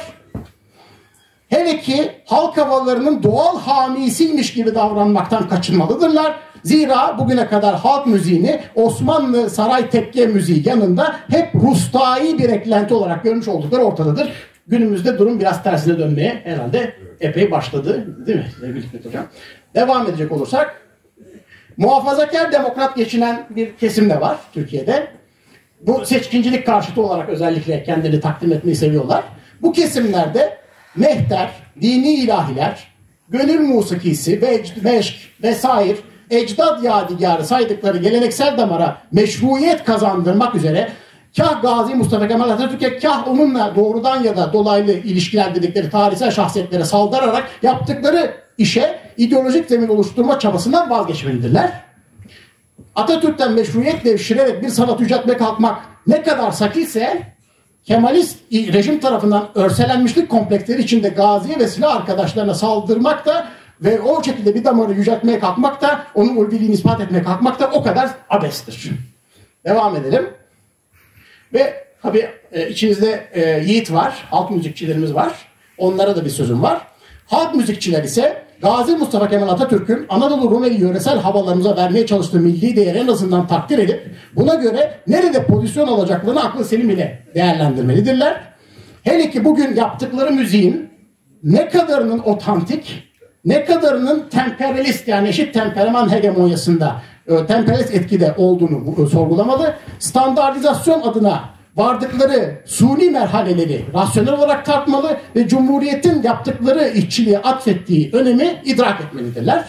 Hele ki halk havalarının doğal hamisiymiş gibi davranmaktan kaçınmalıdırlar. Zira bugüne kadar halk müziğini Osmanlı saray tekke müziği yanında hep rustai bir eklenti olarak görmüş oldukları ortadadır. Günümüzde durum biraz tersine dönmeye herhalde epey başladı. Değil mi sevgili Hikmet Hocam? Devam edecek olursak muhafazakar demokrat geçinen bir kesim de var Türkiye'de. Bu seçkincilik karşıtı olarak özellikle kendini takdim etmeyi seviyorlar. Bu kesimlerde mehter, dini ilahiler, gönül musikisi, vecd, meşk vesaire ecdad yadigarı saydıkları geleneksel damara meşruiyet kazandırmak üzere kah Gazi Mustafa Kemal Atatürk'e kah onunla doğrudan ya da dolaylı ilişkilendirdikleri tarihsel şahsiyetlere saldırarak yaptıkları işe ideolojik zemin oluşturma çabasından vazgeçmelidirler. Atatürk'ten meşruiyet devşirerek bir sanat yüceltmeye kalkmak ne kadar sakilse Kemalist rejim tarafından örselenmişlik kompleksleri içinde Gazi'ye ve silah arkadaşlarına saldırmak da ve o şekilde bir damarı yüceltmeye kalkmak da onun ulviliğini ispat etmeye kalkmak da o kadar abestir. Devam edelim. Ve Tabii e, içinizde e, Yiğit var, halk müzikçilerimiz var. Onlara da bir sözüm var. Halk müzikçiler ise Gazi Mustafa Kemal Atatürk'ün Anadolu Rumeli yöresel havalarımıza vermeye çalıştığı milli değeri en azından takdir edip buna göre nerede pozisyon alacaklarını aklı selim ile değerlendirmelidirler. Hele ki bugün yaptıkları müziğin ne kadarının otantik, ne kadarının temperalist yani eşit temperaman hegemonyasında, e, temperalist etkide olduğunu e, sorgulamalı. Standartizasyon adına vardıkları suni merhaleleri rasyonel olarak tartmalı ve Cumhuriyet'in yaptıkları işçiliğe atfettiği önemi idrak etmelidirler.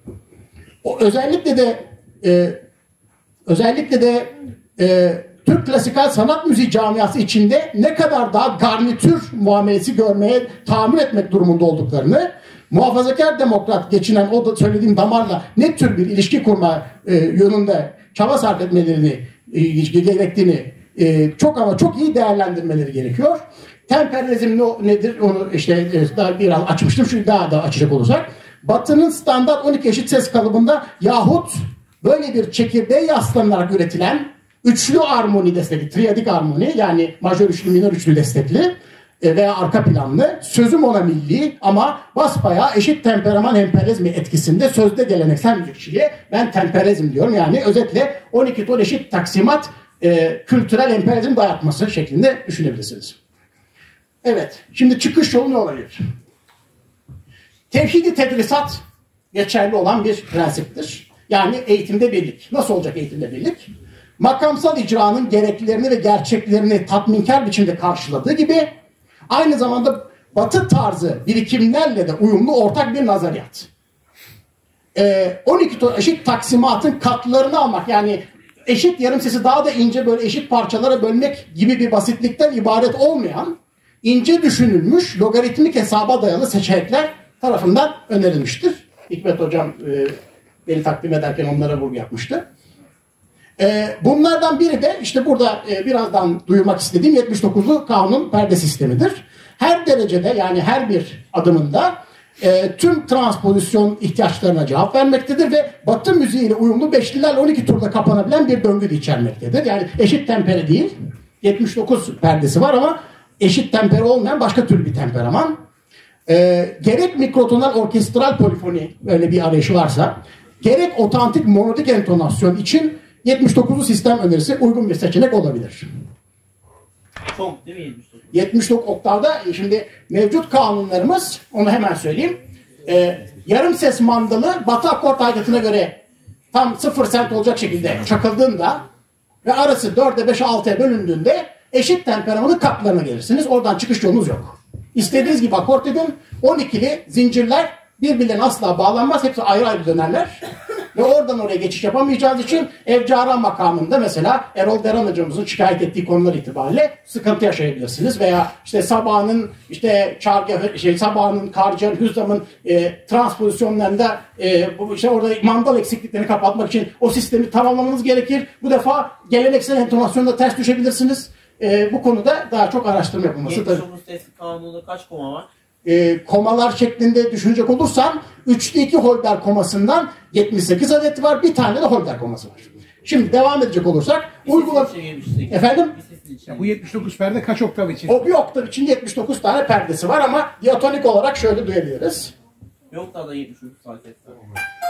O özellikle de e, özellikle de e, Türk klasikal sanat müziği camiası içinde ne kadar daha garnitür muamelesi görmeye tahammül etmek durumunda olduklarını, muhafazakar demokrat geçinen o da söylediğim damarla ne tür bir ilişki kurma e, yönünde çaba sarf etmelerini e, gerektiğini e, çok ama çok iyi değerlendirmeleri gerekiyor. Temperalizm ne, nedir? Onu işte e, daha biraz açmıştım. Şu daha da açacak olursak. Batı'nın standart on iki eşit ses kalıbında yahut böyle bir çekirdeğe yaslanarak üretilen üçlü armoni destekli, triadik armoni yani majör üçlü, minör üçlü destekli veya arka planlı, sözüm ona milli ama basbayağı eşit temperaman emperyalizmi etkisinde sözde geleneksel müzikçiliğe ben temperalizm diyorum. Yani özetle on iki ton eşit taksimat e, kültürel emperyalizm dayatması şeklinde düşünebilirsiniz. Evet, şimdi çıkış yolu ne olabilir? Tevhid-i tedrisat geçerli olan bir prensiptir. Yani eğitimde birlik. Nasıl olacak eğitimde birlik? Makamsal icranın gereklilerini ve gerçeklerini tatminkar biçimde karşıladığı gibi aynı zamanda Batı tarzı birikimlerle de uyumlu ortak bir nazariyat. Ee, on iki ton eşit taksimatın katlarını almak yani eşit yarım sesi daha da ince böyle eşit parçalara bölmek gibi bir basitlikten ibaret olmayan ince düşünülmüş logaritmik hesaba dayalı seçenekler tarafından önerilmiştir. Hikmet Hocam e, beni takdim ederken onlara vurgu yapmıştı. E, bunlardan biri de işte burada e, birazdan duyurmak istediğim yetmiş dokuzlu kanun perde sistemidir. Her derecede yani her bir adımında e, tüm transpozisyon ihtiyaçlarına cevap vermektedir ve Batı müziğiyle uyumlu beşlilerle on iki turda kapanabilen bir döngü de içermektedir. Yani eşit tempere değil, yetmiş dokuz perdesi var ama eşit tempere olmayan başka tür bir temperaman. E, gerek mikrotonal orkestral polifoni öyle bir arayışı varsa, gerek otantik monodik entonasyon için yetmiş dokuzlu sistem önerisi uygun bir seçenek olabilir. Çok değil mi yetmiş dokuz? yetmiş dokuz oktavda şimdi mevcut kanunlarımız, onu hemen söyleyeyim. E, yarım ses mandalı Batı akort aidatına göre tam sıfır sent olacak şekilde çakıldığında ve arası dörde beşe altıya bölündüğünde eşit temperamanın katlarına gelirsiniz. Oradan çıkış yolunuz yok. İstediğiniz gibi akort edin. on ikili zincirler birbirlerine asla bağlanmaz. Hepsi ayrı ayrı dönerler. Ve oradan oraya geçiş yapamayacağınız için Evcara makamında mesela Erol Deran hocamızın şikayet ettiği konular itibariyle sıkıntı yaşayabilirsiniz. Veya işte Sabah'ın işte Çargah, şey, Sabah'ın, Karcan, Hüzzam'ın e, transpozisyonlarında e, bu, işte orada mandal eksikliklerini kapatmak için o sistemi tamamlamanız gerekir. Bu defa geleneksel entonasyonda ters düşebilirsiniz. E, bu konuda daha çok araştırma yapılması. yetmiş dokuz testi kanununda kaç koma var? E, komalar şeklinde düşünecek olursam üçte iki Holder komasından yetmiş sekiz adet var. Bir tane de Holder koması var. Şimdi devam edecek olursak uygula... Efendim? Ya bu yetmiş dokuz perde kaç oktav için? O bir oktav için yetmiş dokuz tane perdesi var ama diatonik olarak şöyle duyabiliriz. Bir oktavda yetmiş dokuz tane testi var.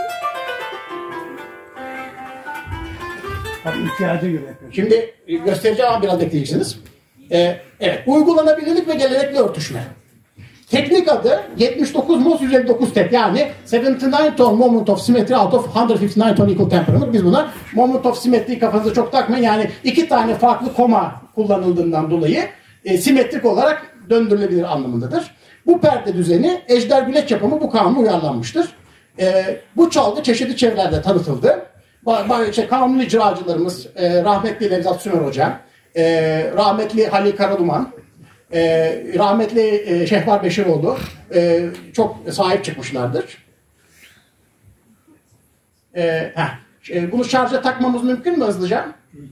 Tabii ihtiyaca göre yapıyoruz. Şimdi göstereceğim ama biraz bekleyeceksiniz. Ee, evet, uygulanabilirlik ve gelenekli örtüşme. Teknik adı yetmiş dokuz Mohs yüz elli dokuz tet yani yetmiş dokuz ton moment of symmetry out of yüz elli dokuz ton equal temperament. Biz buna moment of symmetry kafanıza çok takmayın. Yani iki tane farklı koma kullanıldığından dolayı e, simetrik olarak döndürülebilir anlamındadır. Bu perde düzeni Ejder Güleç yapımı bu kanuna uyarlanmıştır. E, bu çalgı çeşitli çevrelerde tanıtıldı. İşte kanun icracılarımız e, rahmetli Nevzat Sümer Hoca, e, rahmetli Halil Karaduman, e, rahmetli e, Şehvar Beşiroğlu e, çok sahip çıkmışlardır. E, heh, e, bunu şarja takmamız mümkün mü hızlıca?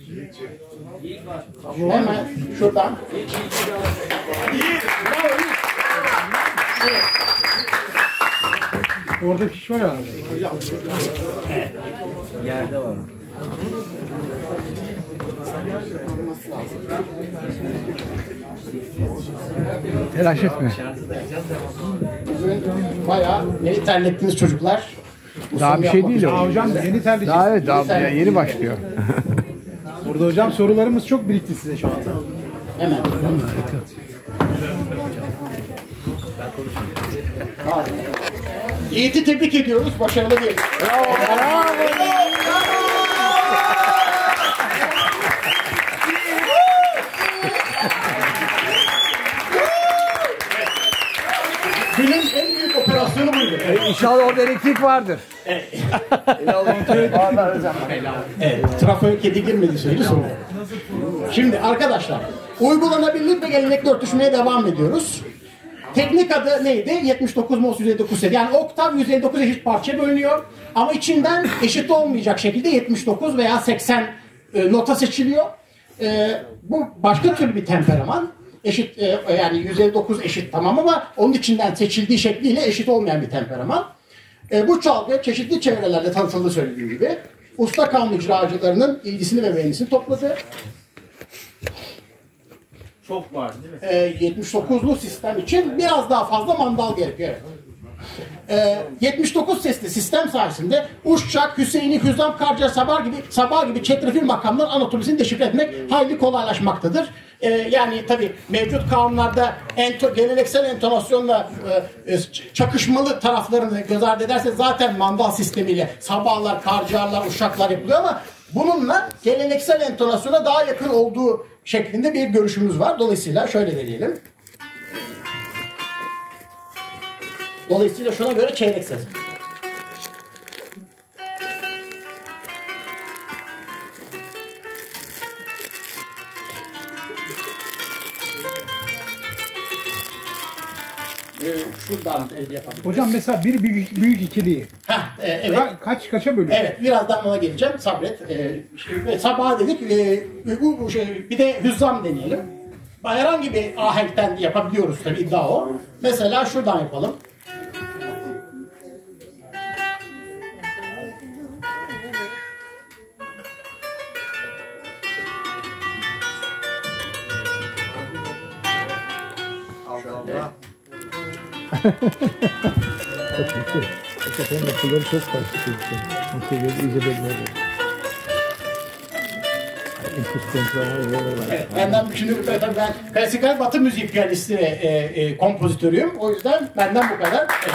Hemen şuradan. Orada fiş var ya. Yerde var. Telaş etme. Bayağı yeni terlettiniz çocuklar. Bu Daha sonu bir şey yapmak değil üzere. o. Hocam yeni terlik. Daha evet daha ya yeni başlıyor. Burada hocam sorularımız çok birikti size şu anda. Hemen. Yiğit'i tebrik ediyoruz. Başarılı diyelim. Günün en büyük operasyonu buydu. Evet. İnşallah orada elektrik vardır. Evet, trafoya kedi girmedi suydu sonra. Şimdi arkadaşlar, uygulanabilir ve gelenekle örtüşmeye devam ediyoruz. Teknik adı neydi? yetmiş dokuz mos yüz elli dokuz set. Yani oktav yüz elli dokuz eşit parçaya bölünüyor. Ama içinden eşit olmayacak şekilde yetmiş dokuz veya seksen e, nota seçiliyor. E, bu başka tür bir temperaman. Eşit e, yani yüz elli dokuz eşit tamam ama onun içinden seçildiği şekliyle eşit olmayan bir temperaman. E, bu çalgı çeşitli çevrelerde tanıtıldığı söylediğim gibi usta kanun icracılarının ilgisini ve beğenisini topladı. Çok var değil mi? E, yetmiş dokuzlu sistem için biraz daha fazla mandal gerekiyor. Evet. E, yetmiş dokuz sesli sistem sayesinde Uşçak, Hüseyin'i, Hüzzam, Karca, Sabah gibi Sabah gibi çetrefil makamların anatomisini deşifre etmek hayli kolaylaşmaktadır. E, yani tabi mevcut kanunlarda ento, geleneksel entonasyonla e, çakışmalı taraflarını göz ardı ederseniz zaten mandal sistemiyle Sabahlar, Karcalar, Uşaklar yapılıyor ama bununla geleneksel entonasyona daha yakın olduğu şeklinde bir görüşümüz var. Dolayısıyla şöyle deneyelim. Dolayısıyla şuna göre çeyrek ses. Ee, şuradan elde yapalım. Hocam mesela bir büyük, büyük ikiliyi Heh, e, evet. Ka- kaç kaça bölüyor? Evet, birazdan ona geleceğim. Sabret. Ee, şimdi sabah dedik. E, bu, bu şey, bir de hüzzam deneyelim. Herhangi bir ahenkten yapabiliyoruz tabii, iddia o. Mesela şuradan yapalım. Senin okulları çok farklı. Okulları iyice belli. Evet, benden düşünürüm. Ben, ben klasikal batı müziği piyanisti ve e, e, kompozitörüyüm. O yüzden benden bu kadar. Evet.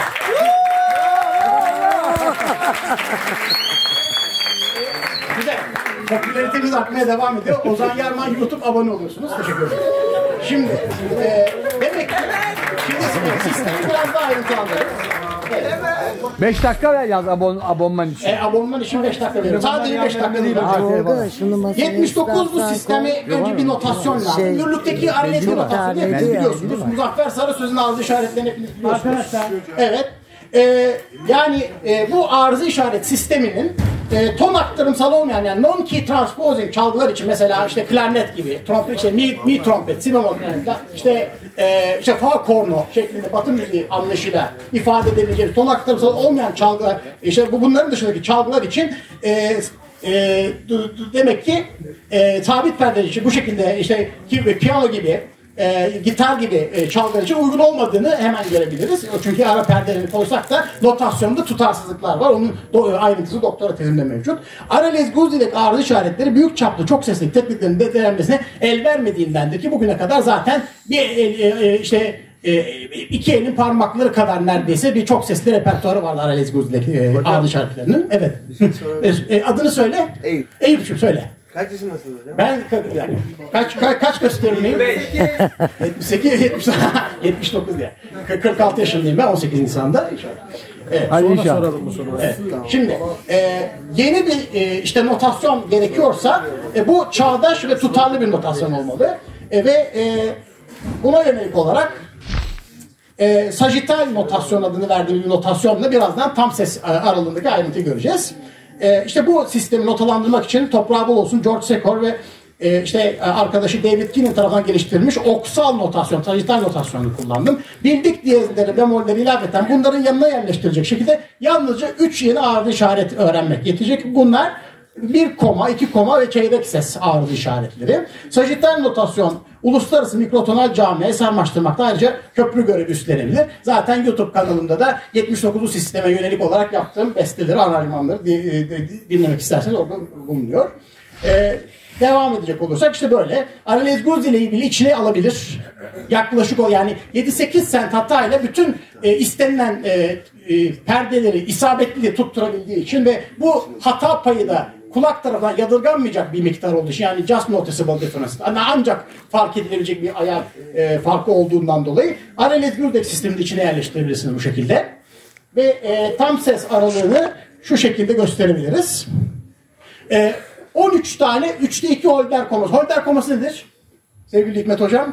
Güzel. Popülaritemiz artmaya devam ediyor. Ozan Yarman YouTube abone oluyorsunuz. Teşekkür ederim. Şimdi, e, demek ki şimdi sistemi biraz daha ayrıntılandırırız. Evet. beş dakika ver yaz abon, abonman için. E, abonman için beş dakika veriyorum. Sadece beş dakika değil. yetmiş dokuzlu sistemi önce bir notasyon lazım. Şey, Yürürlükteki araleti notasyonu hepiniz yani, biliyorsunuz. Muzaffer Sarısöz'ün ağzı işaretlerini hepiniz biliyorsunuz. Arkadaşlar. Evet. E, yani e, bu arıza işaret sisteminin e, ton aktarımsal olmayan yani non-key transposing çalgılar için mesela işte klarnet gibi, trompet, işte mi, mi trompet, si bemol, işte e, işte fa korno şeklinde Batı müziği anlayışıyla ifade edebileceğimiz ton aktarımsal olmayan çalgılar, işte bu bunların dışındaki çalgılar için e, e, demek ki e, sabit perde için bu şekilde işte piyano gibi E, gitar gibi e, çalgılar için uygun olmadığını hemen görebiliriz. Çünkü ara perdelerini koysak da notasyonda tutarsızlıklar var. Onun do- ayrıntısı doktora tezimde mevcut. Aralez Guzdilek arıza işaretleri büyük çaplı çok sesli tekniklerin de denenmesine el vermediğindendir ki bugüne kadar zaten bir el, e, işte e, iki elin parmakları kadar neredeyse bir çok sesli repertuarı vardı Aralez Guzdilek e, arıza işaretlerinin. Evet. e, adını söyle. Eyüp. Eyüp'cüğüm söyle. Kaç yaşındasınız hocam? Ben yani, kaç kaç, kaç gösterimliyim? yetmiş sekiz, yetmiş, yetmiş dokuz diye. kırk altı yaşındayım ben on sekiz Nisan'da. Evet, Hadi sonra inşallah. soralım bu soruları. Evet. Şimdi e, yeni bir e, işte notasyon gerekiyorsa e, bu çağdaş ve tutarlı bir notasyon olmalı. E, ve e, buna yönelik olarak e, sajital notasyon adını verdiğimiz bir notasyonla birazdan tam ses aralığındaki ayrıntıyı göreceğiz. E, işte bu sistemi notalandırmak için toprağı bol olsun George Secor ve e, işte arkadaşı David Keenan tarafından geliştirilmiş oksal notasyon, sajital notasyonu kullandım. Bildik diyezleri, bemolleri ilaveten bunların yanına yerleştirecek şekilde yalnızca üç yeni arıza işaret öğrenmek yetecek. Bunlar bir koma, iki koma ve çeyrek ses arıza işaretleri. Sajital notasyon uluslararası mikrotonal camiayı sarmaştırmakta ayrıca köprü görevi üstlenebilir. Zaten YouTube kanalımda da yetmiş dokuzlu sisteme yönelik olarak yaptığım besteleri, aranjmanları dinlemek isterseniz orada bulunuyor. Ee, devam edecek olursak işte böyle. Aralez Guzzi ile ilgili içine alabilir. Yaklaşık o yani yedi sekiz sent hatayla bütün e, istenilen e, e, perdeleri isabetli tutturabildiği için ve bu hata payı da kulak tarafından yadırganmayacak bir miktar olduğu için, yani just noticeable difference, yani ancak fark edilebilecek bir ayar e, farkı olduğundan dolayı Aralez Guzzi sisteminin içine yerleştirebilirsiniz bu şekilde. Ve e, tam ses aralığını şu şekilde gösterebiliriz. E, on üç tane üçte iki holder koması. Holder koması nedir? Sevgili Hikmet Hocam.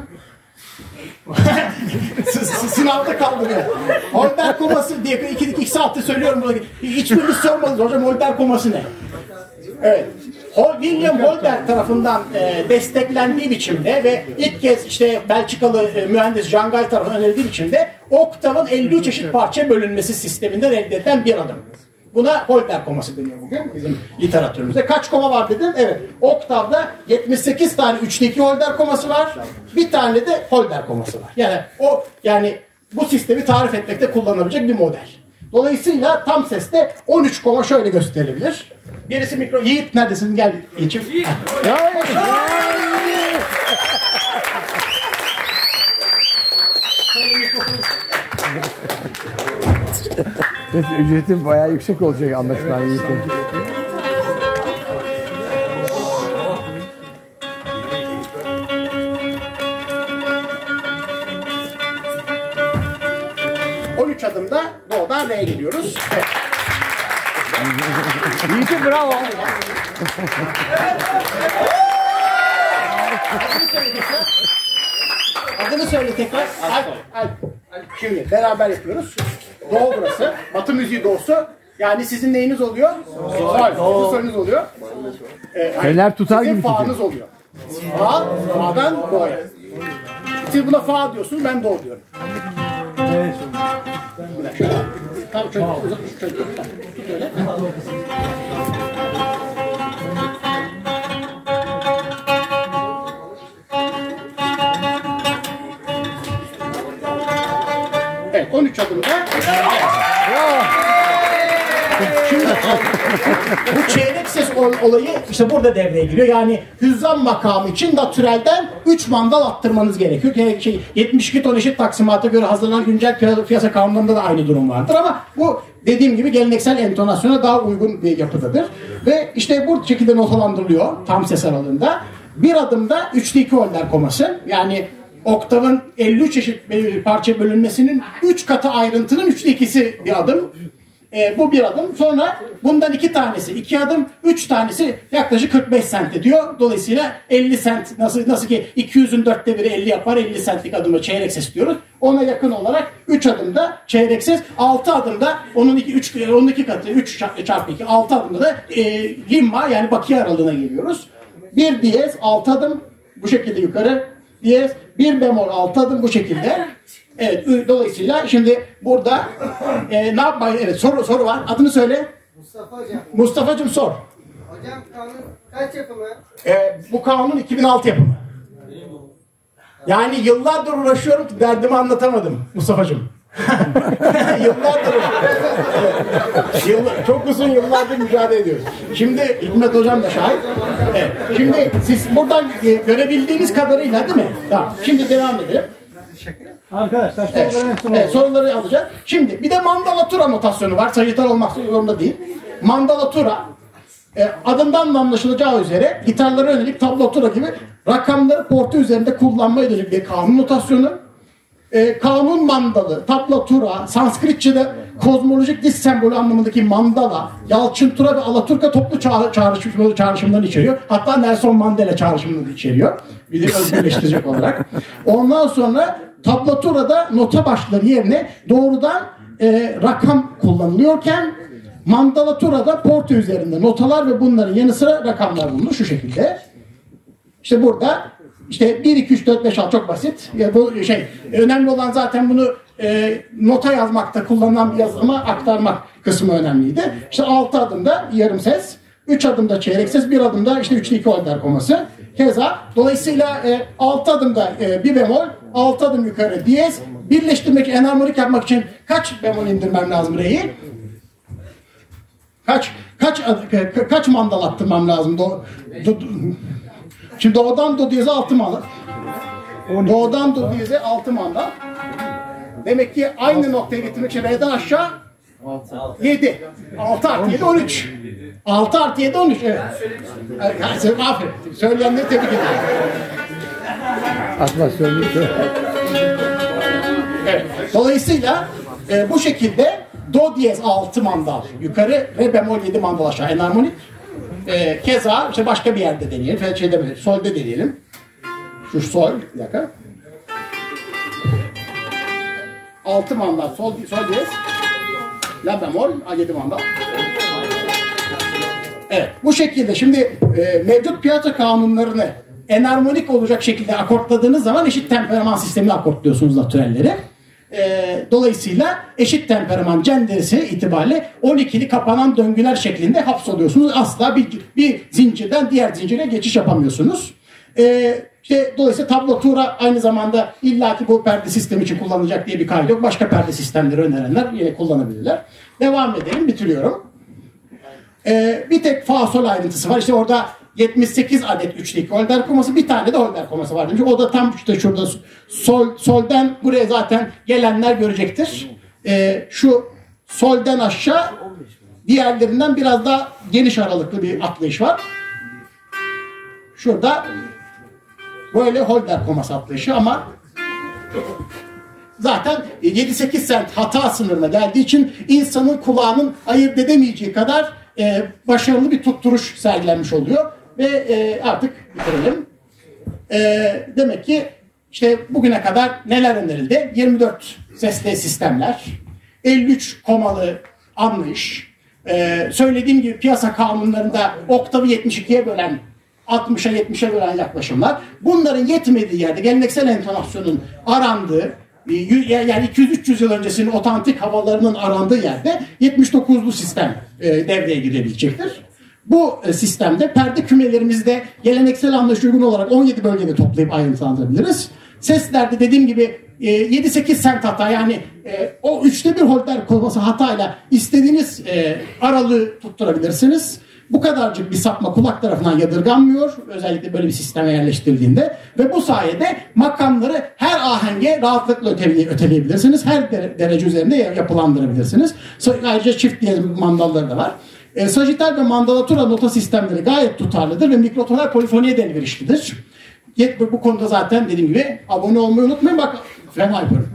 Sınavda kaldı bile. Holder koması diye iki, iki saatte söylüyorum. Hiçbiriniz sormadınız hocam, holder koması ne? Evet. William Holder tarafından e, desteklendiği biçimde ve ilk kez işte Belçikalı e, mühendis Jean Gall tarafından önerildiği biçimde oktavın elli üç eşit parça bölünmesi sisteminden elde edilen bir adım. Buna Holder koması deniyor bugün bizim literatürümüzde. Kaç koma var dedim? Evet. Oktavda yetmiş sekiz tane üçte iki Holder koması var. Bir tane de Holder koması var. Yani o yani bu sistemi tarif etmekte kullanılabilecek bir model. Dolayısıyla tam seste on üç koma şöyle gösterilebilir. Birisi mikro... Yiğit neredesin? Gel Yiğit'ciğim. Ücretin bayağı yüksek olacak anlaşılan Yiğit'in. on üç adımda doğudan R'ye geliyoruz. Evet. Yiğit'in bravo. Adını söyle tekrar. Alp, Alp. Şimdi beraber yapıyoruz. Doğu burası. Batı müziği doğusu. Yani sizin neyiniz oluyor? Sol. Bu solunuz oluyor. Ee, Fener tutar sizin gibi fa'nız oluyor. Fa, fa'dan doğuya. Siz buna fa diyorsunuz, ben doğu diyorum. Evet. Şöyle. Tamam, şöyle uzat, şöyle. Şöyle. Evet, on üç adımda. Şimdi bu çeyrek ses olayı işte burada devreye giriyor. Yani hüzzam makamı için natürelden üç mandal attırmanız gerekiyor. Yani şey, yetmiş iki ton eşit taksimata göre hazırlanan güncel piyasa kanunlarında da aynı durum vardır ama bu dediğim gibi geleneksel entonasyona daha uygun bir yapıdadır. Ve işte bu şekilde notalandırılıyor tam ses aralığında. Bir adımda üçte iki holder koması, yani oktavın elli üç eşit parça bölünmesinin üç katı ayrıntının üçte ikisi bir adım. E, bu bir adım. Sonra bundan iki tanesi iki adım, üç tanesi yaklaşık kırk beş sent ediyor. Dolayısıyla elli sent, nasıl nasıl ki iki yüzün dörtte biri elli yapar, elli sentlik adımda çeyrek ses diyoruz. Ona yakın olarak üç adımda çeyrek ses, altı adımda onun iki, üç, onun iki katı, üç çarpı iki, altı adımda da e, limma yani bakiye aralığına geliyoruz. bir diyez, altı adım bu şekilde yukarı, diyez, bir bemol, altı adım bu şekilde. Evet, dolayısıyla şimdi burada e, ne yapmayı, evet soru soru var. Adını söyle. Mustafa Hocam. Mustafa'cığım sor. Hocam kanun kaç yapımı? E, bu kanun iki bin altı yapımı. Yani yıllardır uğraşıyorum ki derdimi anlatamadım Mustafa'cığım. Yıllardır evet. Yıllar, çok uzun yıllardır mücadele ediyoruz. Şimdi Hikmet Hocam da şahit. Evet. Şimdi siz buradan e, görebildiğiniz kadarıyla değil mi? Tamam. Şimdi devam edelim. Arkadaşlar Evet, evet, soruları alacağız. Şimdi bir de mandalatura notasyonu var. Sajital olmak zorunda değil. Mandalatura e, adından da anlaşılacağı üzere gitarlara yönelik tablatura gibi rakamları portu üzerinde kullanmaya yönelik bir kanun notasyonu. E, kanun mandalı, tablatura, Sanskritçe'de kozmolojik disk sembolü anlamındaki mandala, Yalçıntura ve Alaturka toplu ça çağrışım, çağrışımlarını içeriyor. Hatta Nelson Mandela çağrışımlarını içeriyor. Bir de özgürleştirecek olarak. Ondan sonra tablaturada nota başları yerine doğrudan e, rakam kullanılıyorken mandalaturada portu üzerinde notalar ve bunların yanı sıra rakamlar bulunur şu şekilde. İşte burada işte bir, iki, üç, dört, beş, altı çok basit. Ya bu şey önemli olan zaten bunu e, nota yazmakta kullanılan bir yazılıma aktarmak kısmı önemliydi. İşte altı adımda yarım ses. üç adımda çeyrek ses, bir adımda işte üçlü iki holder koması. Keza dolayısıyla e, altı adımda e, bir bemol, altı adım yukarı diyez. Birleştirmek, enarmonik yapmak için kaç bemol indirmem lazım re'yi? Kaç kaç ka, kaç mandal attırmam lazım? Do, do, do. Şimdi do'dan do diyeze altı mandal. Do'dan do diyeze altı mandal. Demek ki aynı noktaya getirmek için re'den aşağı yedi. altı artı yedi on üç. altı artı yedi on üç. Evet. Aferin. Söyleyenleri tebrik ederim. Atma söyleyeyim. Evet. Dolayısıyla e, bu şekilde do diyez altı mandal yukarı, re bemol yedi mandal aşağı enarmonik. E, keza işte başka bir yerde deneyelim. Şeyde mi? Sol'de deneyelim. Şu sol. Bir dakika. altı mandal sol, sol diyez. La bemol yedi mandal. Evet. Bu şekilde şimdi e, mevcut piyasa kanunlarını enarmonik olacak şekilde akortladığınız zaman eşit temperaman sistemini akortluyorsunuz natürelleri. E, dolayısıyla eşit temperaman cenderesi itibariyle on ikili kapanan döngüler şeklinde hapsoluyorsunuz. Asla bir, bir zincirden diğer zincire geçiş yapamıyorsunuz. E, işte, dolayısıyla tablatura aynı zamanda illaki bu perde sistemi için kullanılacak diye bir kaydı yok. Başka perde sistemleri önerenler yine kullanabilirler. Devam edelim. Bitiriyorum. E, bir tek fa sol ayrıntısı var. İşte orada yetmiş sekiz adet üçlü iki holder koması, bir tane de holder koması var demiş. O da tam işte şurada sol, solden buraya zaten gelenler görecektir. Ee, şu solden aşağı diğerlerinden biraz daha geniş aralıklı bir atlayış var. Şurada böyle holder koması atlayışı ama zaten yedi sekiz sent hata sınırına geldiği için insanın kulağının ayırt edemeyeceği kadar e, başarılı bir tutturuş sergilenmiş oluyor. Ve e, artık bitirelim. E, demek ki işte bugüne kadar neler önerildi? yirmi dört sesli sistemler, elli üç komalı anlayış, e, söylediğim gibi piyasa kanunlarında oktavı yetmiş ikiye bölen, altmışa yetmişe bölen yaklaşımlar. Bunların yetmediği yerde geleneksel entonasyonun arandığı, yani iki yüz üç yüz yıl öncesinin otantik havalarının arandığı yerde yetmiş dokuzlu sistem e, devreye girebilecektir. Bu sistemde perde kümelerimizi de geleneksel anlayışa uygun olarak on yedi bölgede toplayıp ayrıntılandırabiliriz. Seslerde dediğim gibi yedi sekiz sent hata, yani o üçte bir holder kolması hatayla istediğiniz aralığı tutturabilirsiniz. Bu kadarcık bir sapma kulak tarafından yadırganmıyor. Özellikle böyle bir sisteme yerleştirildiğinde. Ve bu sayede makamları her ahenge rahatlıkla ötele, öteleyebilirsiniz. Her derece üzerinde yapılandırabilirsiniz. Ayrıca çift diyez mandalları da var. E, Sajital ve mandalatura nota sistemleri gayet tutarlıdır ve mikrotonal polifoniye de elverişlidir. Bu konuda zaten dediğim gibi abone olmayı unutmayın. Bak fena yapıyorum.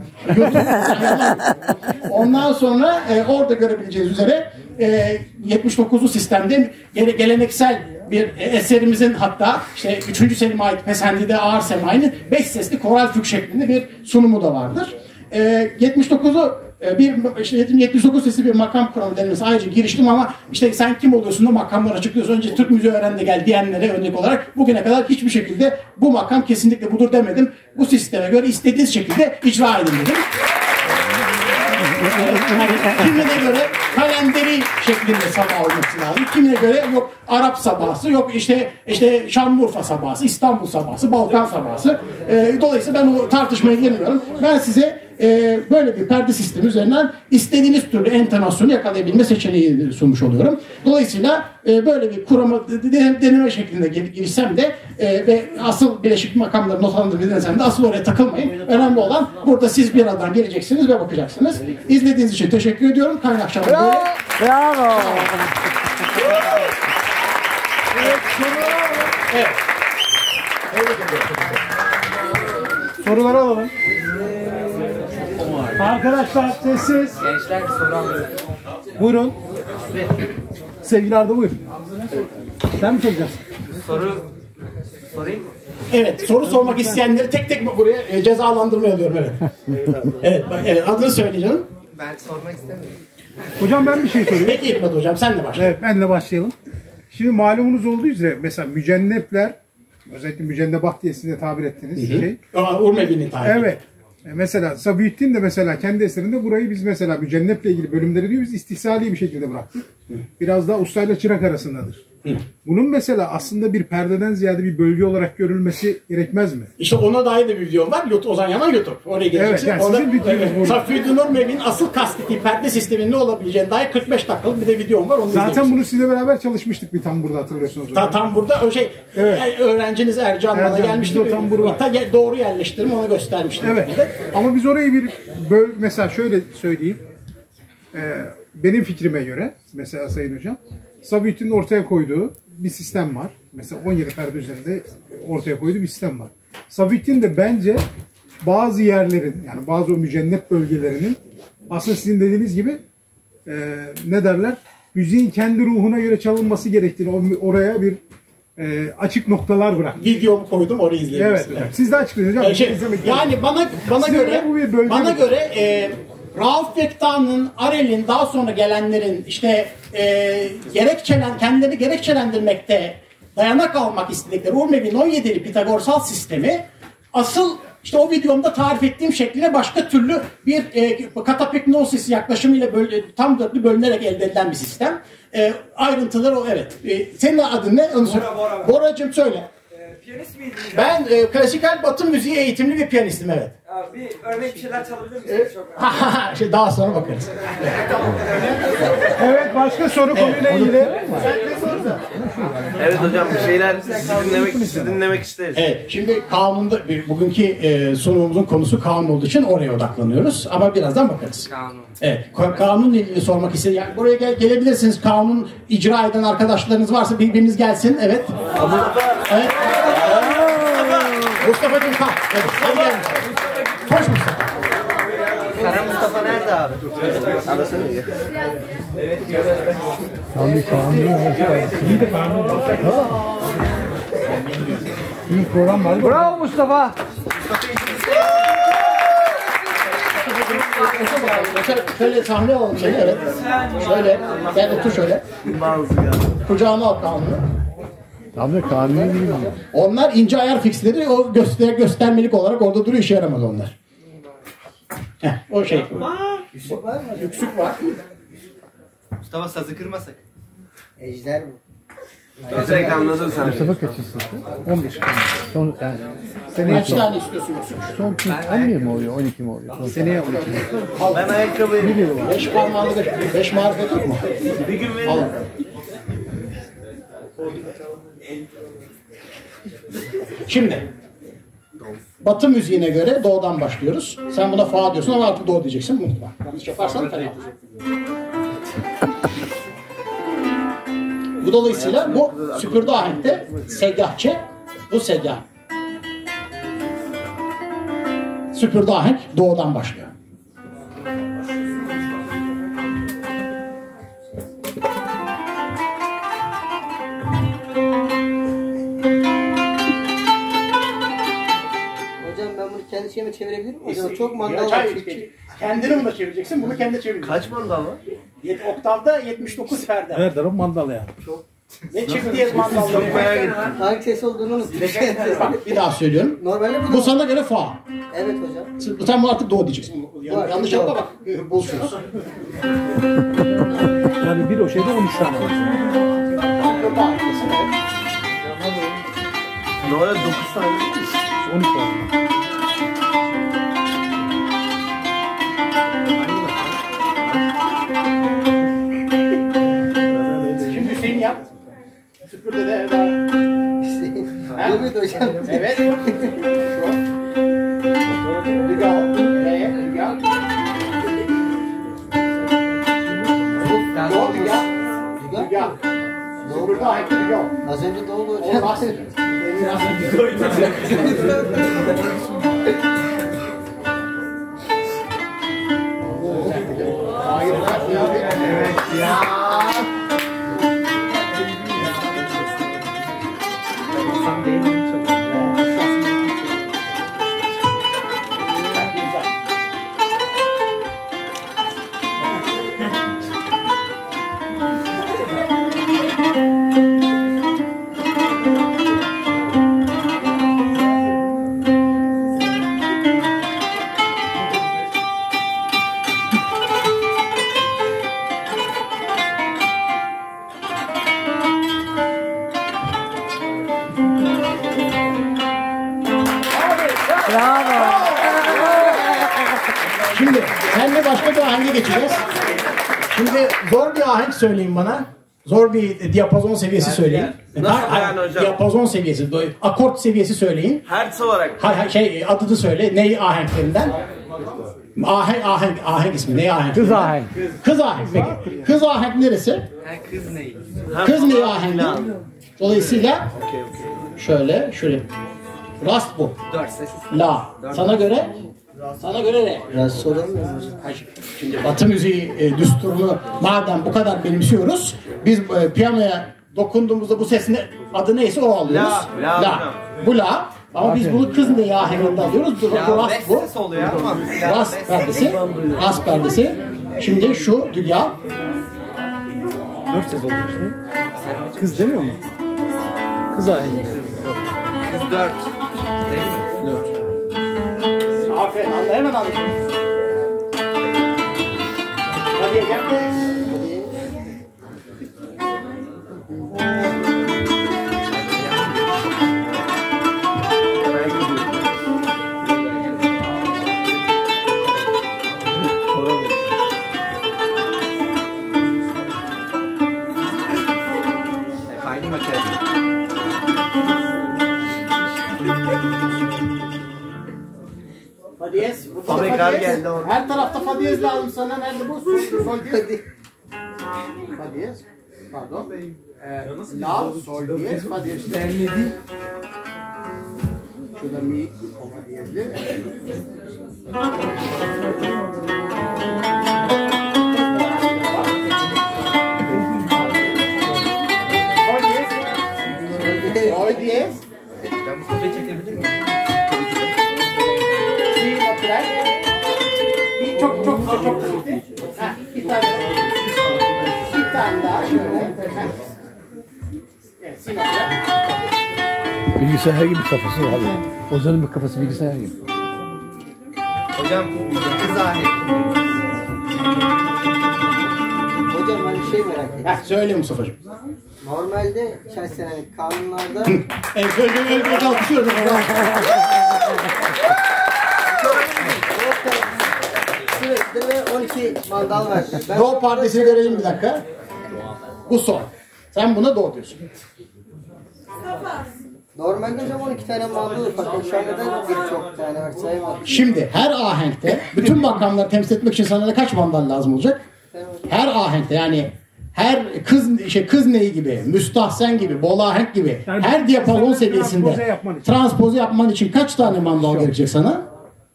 Ondan sonra e, orada görebileceğiniz üzere e, yetmiş dokuzlu sistemde gele, geleneksel bir e, eserimizin, hatta işte üçüncü Selim'e ait Pesendide Ağır Semai'nin beş sesli koral füg şeklinde bir sunumu da vardır. E, yetmiş dokuzu bir işte yetmiş dokuz sesli bir makam kuramı denemesi ayrıca giriştim ama işte sen kim oluyorsun da makamları açıklıyorsun. Önce Türk müziği öğren de gel diyenlere örnek olarak bugüne kadar hiçbir şekilde bu makam kesinlikle budur demedim. Bu sisteme göre istediğiniz şekilde icra edin dedim. Yani kimine göre kalenderi şeklinde sabah olması lazım. Kimine göre yok Arap sabahı, yok işte işte Şanlıurfa sabahı, İstanbul sabahı, Balkan sabahı. E, dolayısıyla ben o tartışmaya girmiyorum. Ben size e, böyle bir perde sistemi üzerinden istediğiniz türlü entonasyonu yakalayabilme seçeneği sunmuş oluyorum. Dolayısıyla e, böyle bir kurama deneme şeklinde girişsem de e, ve asıl bileşik makamları notlandırmasam de asıl oraya takılmayın. Önemli olan burada siz bir aradan geleceksiniz ve bakacaksınız. İzlediğiniz için teşekkür ediyorum. Kaynak şarkı böyle. Bravo. Evet. Soruları alalım. Arkadaşlar sessiz. Gençler bir soru alıyor. Buyurun. Sevgili Arda buyur. Sen mi soracaksın? Soru sorayım mı? Evet, soru sormak isteyenleri tek tek buraya e, cezalandırmaya alıyorum, evet. Evet, bak, evet, adını söyleyeceğim. Ben sormak istemiyorum. Hocam ben bir şey sorayım. Peki Hikmet hocam, sen de başla. Evet, ben de başlayalım. Şimdi malumunuz olduğu üzere mesela mücennepler, özellikle mücennebat diye size tabir ettiğiniz Hı hı. şey. Aa, Urmevi'nin tarihi. Evet. E mesela Sabihattin de mesela kendi eserinde burayı biz mesela mücenneple ilgili bölümleri diyor biz istihsali bir şekilde bıraktık. Biraz daha ustayla çırak arasındadır. Bunun mesela aslında bir perdeden ziyade bir bölge olarak görülmesi gerekmez mi? İşte ona dair de bir videom var. YouTube, Ozan Yaman YouTube. Oraya geleceksin. Evet, yani Orada, sizin videonuz evet, bu. Safiye Nur Mevli'nin asıl kastettiği perde sisteminin ne olabileceğine dair kırk beş dakikalık bir de videom var. Onu Zaten izleyebilirsin. bunu sizle beraber çalışmıştık bir tam burada hatırlıyorsunuz. Ta, tam burada o şey Evet. e, öğrenciniz Ercan bana Ercan, gelmişti. bizde o tam burada var. Ta, ye- doğru yerleştirme onu göstermiştim. Evet. size. Ama biz orayı bir böl mesela şöyle söyleyeyim. Ee, benim fikrime göre mesela Sayın Hocam Sabihattin'in ortaya koyduğu bir sistem var. Mesela on yedi perde üzerinde ortaya koyduğu bir sistem var. Sabihattin de bence bazı yerlerin yani bazı o mücennet bölgelerinin aslında sizin dediğiniz gibi e, ne derler? Müziğin kendi ruhuna göre çalınması gerektiğini o- oraya bir e, açık noktalar bırak. Videomu koydum orayı Evet, izleyebilirsiniz. evet. Siz de açıklayın hocam. E, şey, İzlemek yani bana bana Size göre bu bir bölge bana mi? göre e, Rauf Fekta'nın, Arel'in daha sonra gelenlerin işte e, gerekçelen kendileri gerekçelendirmekte dayanak almak istedikleri Urmev'in on yedili Pitagorsal sistemi asıl işte o videomda tarif ettiğim şekilde başka türlü bir e, katapeknosis yaklaşımıyla böyle, tam dörtlü bölünerek elde edilen bir sistem. E, ayrıntıları o evet. E, senin adın ne? Onu söyle. Bora, Bora. Boracığım söyle. Ee, piyanist miydiniz? Ben e, klasikal batı müziği eğitimli bir piyanistim evet. Abi bir örnek bir şeyler çalabilir misiniz? Çok önemli. Şey, daha sonra bakarız. Evet, başka soru konuyla ilgili. Evet hocam bir şeyler sizi dinlemek, sizi dinlemek isteriz. Evet, şimdi kanunda bir- bugünkü e, sunumumuzun konusu kanun olduğu için oraya odaklanıyoruz. Ama birazdan bakarız. Kanun. Evet, ka- kanunla ilgili sormak istedim. Yani buraya gel- gelebilirsiniz. Kanun icra eden arkadaşlarınız varsa birbiriniz gelsin. Evet. Evet. Mustafa'cığım kalk. Evet, hadi gel Mustafa. Hoş Mustafa. Kara Mustafa nerede abi? Arasana ya. Abi kanun var. İyi de kanun var. İyi program var. Bravo Mustafa. Şöyle, şöyle sahne alalım seni. Evet. Şöyle. Gel otur şöyle. Kucağına al kanunu. Abi kanun değil mi? Onlar ince ayar fixleri o göster göstermelik olarak orada duruyor, işe yaramadı onlar. Heh, o şey. Yüksük var mı? Yüksük var. Mustafa sazı kırmasak. Ejder mi? Sen anladın sen. Mustafa kaçırsın? on beş. Son yani. Kaç tane istiyorsun yüksük? Son kim? on bir mi oluyor? on iki mi oluyor? Son seneye on iki. Ben ayakkabıyı Beş parmağını beş, beş marifet yok mu? bir gün Al. veririm. Şimdi Batı müziğine göre doğudan başlıyoruz. Sen buna fa diyorsun ama artık doğu diyeceksin. Unutma. Yanlış yaparsan fena. Bu dolayısıyla bu süpürdü ahenkte segahçe, bu segah. Süpürdü ahenk doğudan başlıyor. Hocam ben bunu kendi şeyime çevirebilir miyim? Hocam çok Ya, mandal var çay- çünkü. Kendini bunu da çevireceksin, bunu kendi çevireceksin. Kaç mandal var? Yet- Oktavda yetmiş dokuz perde. Evet, o mandal yani. Ne çift diyez mandalları? Çok merak ettim. Hangi ses olduğunu unuttum. Bak bir daha söylüyorum. Normalde bu Bu da... sana göre fa. Evet hocam. Sen bunu artık doğu diyeceksin. Yan- Var, yanlış doğu. yapma bak. e, Buluşuruz. Yani bir o şeyde on üç tane var. Normalde dokuz tane değil mi? on üç var. Şimdi Hüseyin yap. Süpürde de daha. Bu muydu hocam? Evet. Şu. Bir daha. Nereye? Bir daha. Doğu bir daha. Bir daha. Süpürde ahenkli bir daha. Az önce doğdu hocam. Olmaz. Hayır. Evet ya. Şimdi seninle başka bir ahenge geçeceğiz. Şimdi zor bir ahenk söyleyin bana. Zor bir diyapazon seviyesi söyleyin. Nasıl Ha- yani hocam? Diyapazon seviyesi, böyle akort seviyesi söyleyin. Hertz olarak. Hay hay şey adını söyle. Ney ahenklerinden? Ahenk ahenk ahenk ismi. Ney ahenk? Kız ahenk. Kız ahenk peki. Kız ahenk neresi? Kız neyi? Kız ney ahengi? Dolayısıyla şöyle şöyle. Rast bu. Dört ses. La. Sana göre? Sana göre ne? Biraz soralım mı hocam? Hayır. Şimdi Batı müziği e, düsturunu madem bu kadar benimsiyoruz, biz e, piyanoya dokunduğumuzda bu sesin adı neyse o alıyoruz. La, la hocam. Bu la. Ama biz bunu kız neyi ahenginde alıyoruz. Bu, bu rast beş bu. ses oluyor ama. Rast perdesi. Rast perdesi. Şimdi şu dünya. Dört ses oldu işte. Kız demiyor mu? Kız ahengi. Kız dört. Değil mi? Aferin. Anla hemen anla. Hadi gel. Aynı makine. Fa diyez. Burada da Fabrikal fa diyez. geldi orada. Her tarafta fa diyez lazım sana. Nerede bu? Sol, sol diyez. Fa diyez. Pardon. Ee, la, sol diyez, fa diyez. Şurada mi, fa diyezli. Sol diyez. Sol diyez. Ben Mustafa'yı çekebilir miyim? Bir natürel. Bir çok çok çok çok basit. Ha, bir tane. Bir tane daha şöyle. Ha. Evet, si natürel. Bilgisayar gibi kafası var. Ozan'ın bir kafası bilgisayar gibi. Hocam kız ahengi. Hocam ben bir şey merak ettim. Ha, söyle Mustafa'cığım. Normalde şahsen hani kanunlarda Evet, böyle böyle böyle alkışlıyoruz. sürekli ve on iki mandal var. Ben Do pardesini verelim bir dakika. Bu son. Sen buna do diyorsun. normalde hocam on iki tane mandal var. Fakat şu an neden birçok tane var sayamadım. Şimdi her ahenkte bütün makamları temsil etmek için sana da kaç mandal lazım olacak? Her ahenkte yani her kız şey kız neyi gibi, müstahsen gibi, bol ahenk gibi Yani her diyapazon transpoze seviyesinde yapman için. transpoze yapman için kaç tane mandal gerekecek sana?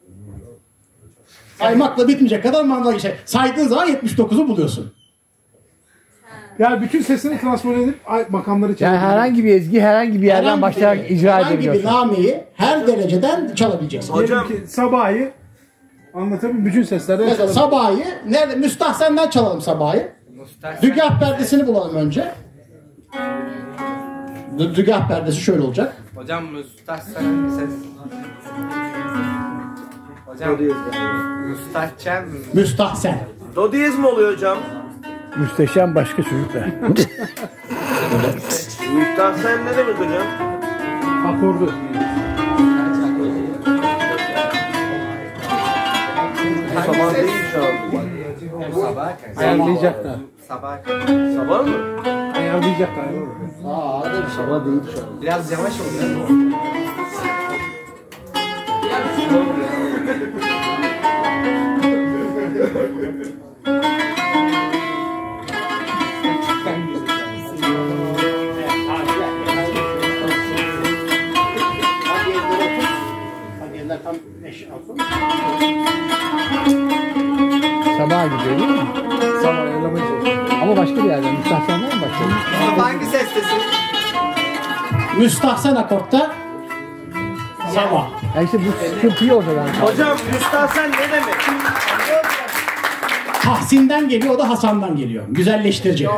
Saymakla bitmeyecek kadar mandal işte. Saydığın zaman yetmiş dokuzu buluyorsun. Yani bütün sesini transfer edip ay- makamları Yani çalabilir. herhangi bir ezgi herhangi bir yerden Herhangi başlayarak bir- icra herhangi bir edebiliyorsun. nameyi her dereceden çalabileceksin. Hocam- Diyelim ki sabahı anlatabiliyor bütün seslerden Mesela çalabilir. sabahı nerede? Müstahsen'den çalalım sabahı. Dügah perdesini bulalım önce. Dü- Dügah perdesi şöyle olacak. Hocam müstahsen bir ses. Hocam müstahçen. Müstahsen. Do diyez mi oluyor hocam? Müsteşem başka çocuklar. Müstahsen ne demek hocam? Akordu. Sabah değil şu an. Sabah. Ayarlayacaklar. Sabah. Sabah mı? Ayarlayacaklar. Aa, öyle bir şey. Ama değil şu an. Biraz yavaş oluyor. Hadiyeler tam beş altı. Sabah gidiyor değil mi? Sabah ayarlamayı Ama başka bir yerden. Müstahsen'den mi başlıyor? Mustafa hangi sestesin? Müstahsen akortta sabah. Ya işte bu sıkıntıyı ortadan kaldı. Hocam müstahsen ne demek? Tahsin'den geliyor, o da Hasan'dan geliyor. Güzelleştirici.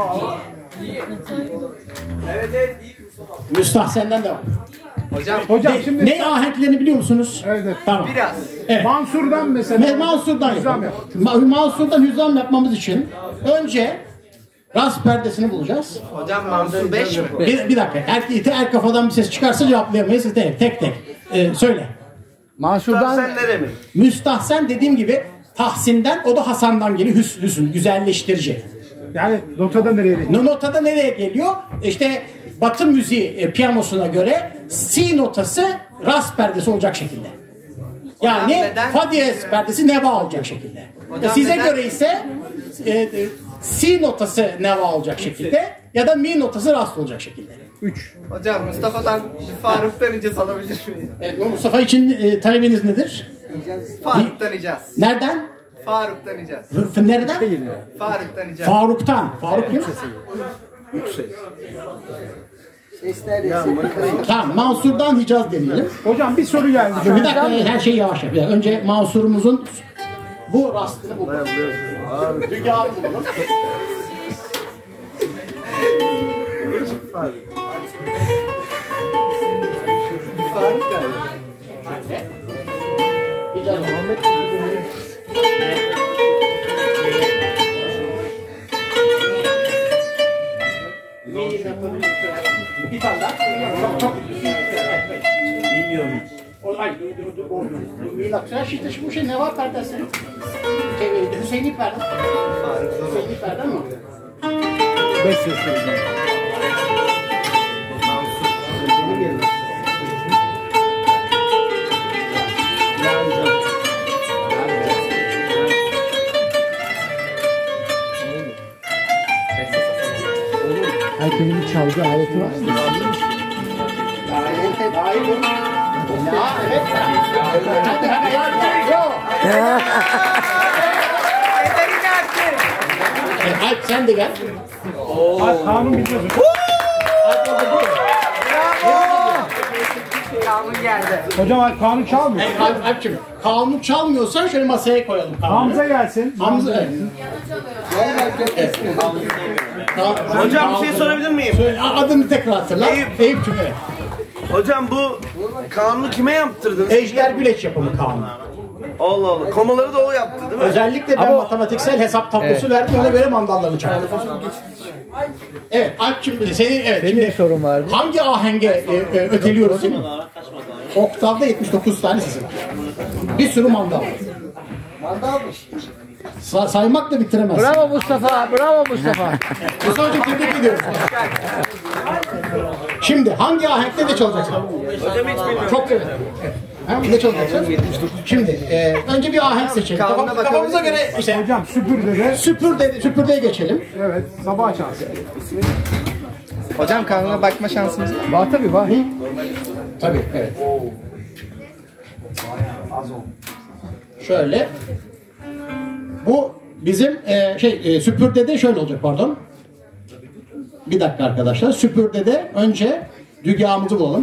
Evet evet. Müstahsen'den devam. Hocam Hocam Ne, şimdi ne ahenklerini biliyor musunuz? Evet, evet. Tamam. biraz. Evet. Mansur'dan mesela Me- Mansur'dan Hüzzam yapalım. yap. Ma- Mansur'dan hüzzam yapmamız için önce rast perdesini bulacağız. Hocam Mansur beş mi? Bir, bir dakika. Her, her kafadan bir ses çıkarsa cevaplayamayız. Tek tek. tek. Ee, söyle. Mansur'dan Müstahsen ne demek? Müstahsen dediğim gibi Tahsin'den, o da Hasan'dan geliyor. Hüsn, hüsn, güzelleştirici. Yani notada nereye geliyor? Notada nereye geliyor? İşte Batı müziği e, piyanosuna göre si notası ras perdesi olacak şekilde. Yani Hocam neden? fa diyez perdesi neva olacak şekilde. Hocam Size neden? göre ise e, e, si notası neva olacak şekilde ya da mi notası rast olacak şekilde. üç. Hocam Mustafa'dan Faruk'tan icaz alabilir miyiz? Evet, Mustafa için e, talebiniz nedir? Faruk'tan icaz. Nereden? Faruk'tan icaz. F- Nereden? Faruk'tan icaz. Faruk'tan. Faruk kim? Sesler yüksek. Tamam, Mansur'dan Hicaz deneyelim. Hocam bir soru geldi. şu Bir an. dakika, her şey yavaş yap. Bir dakika. Önce Mansur'umuzun bu rastını bulalım. Dünyayı bulalım. Faruk galiba. Hicaz Muhammed. Bir tane daha. Çok çok. Bilmiyorum. Ay, Milatçılar işte bu şey ne var perdesi? Şey, Hüseyin'i perde. Hüseyin'i perde mi? Beş ses söyleyeceğim. Herkesin bir çalgı aleti var mı? Daha iyi bu. Ya evet. Hadi hadi hadi. Yok. Alp sen de gel. Alp kanun biliyorsun. Kanun geldi. Hocam Alp kanun çalmıyor. Alp, Alp'cim, kanun çalmıyorsan şöyle masaya koyalım kanunu. Hamza gelsin. Hamza, evet. Hocam bir şey sorabilir miyim? Söyle, adını tekrar hatırla. Eyüp. Eyüp'cüm, evet. Hocam bu kanunu kime yaptırdınız? Ejder Güleç yapımı kanun. Allah Allah. Komaları da o yaptı değil mi? Özellikle ben matematiksel hesap tablosu verdim, ona göre mandalları çaktım. Evet, Alp'cim, senin, evet. Benim bir sorun vardı. Hangi ahenge e, e, öteliyoruz değil mi? Oktavda yetmiş dokuz tane sizin. Bir sürü mandal. Mandalmış. Sa saymakla bitiremezsin. Bravo Mustafa, bravo Mustafa. Mustafa Hocam tebrik ediyoruz. Şimdi hangi ahenkte ne çalacaksın? Hocam hiç bilmiyorum. Çok evet. Ha, ne çalacaksın? Şimdi e, önce bir ahenk seçelim. Kanuna Kafam, kafamıza göre işte Hocam süpürde de. süpürde, süpürdeye geçelim. Evet, sabah çalsın. Hocam kanuna bakma şansımız var. Var tabii var. Tabii, evet. Şöyle. Bu bizim e, şey e, süpürdede şöyle olacak, pardon. Bir dakika arkadaşlar. Süpürdede önce dügahımızı bulalım.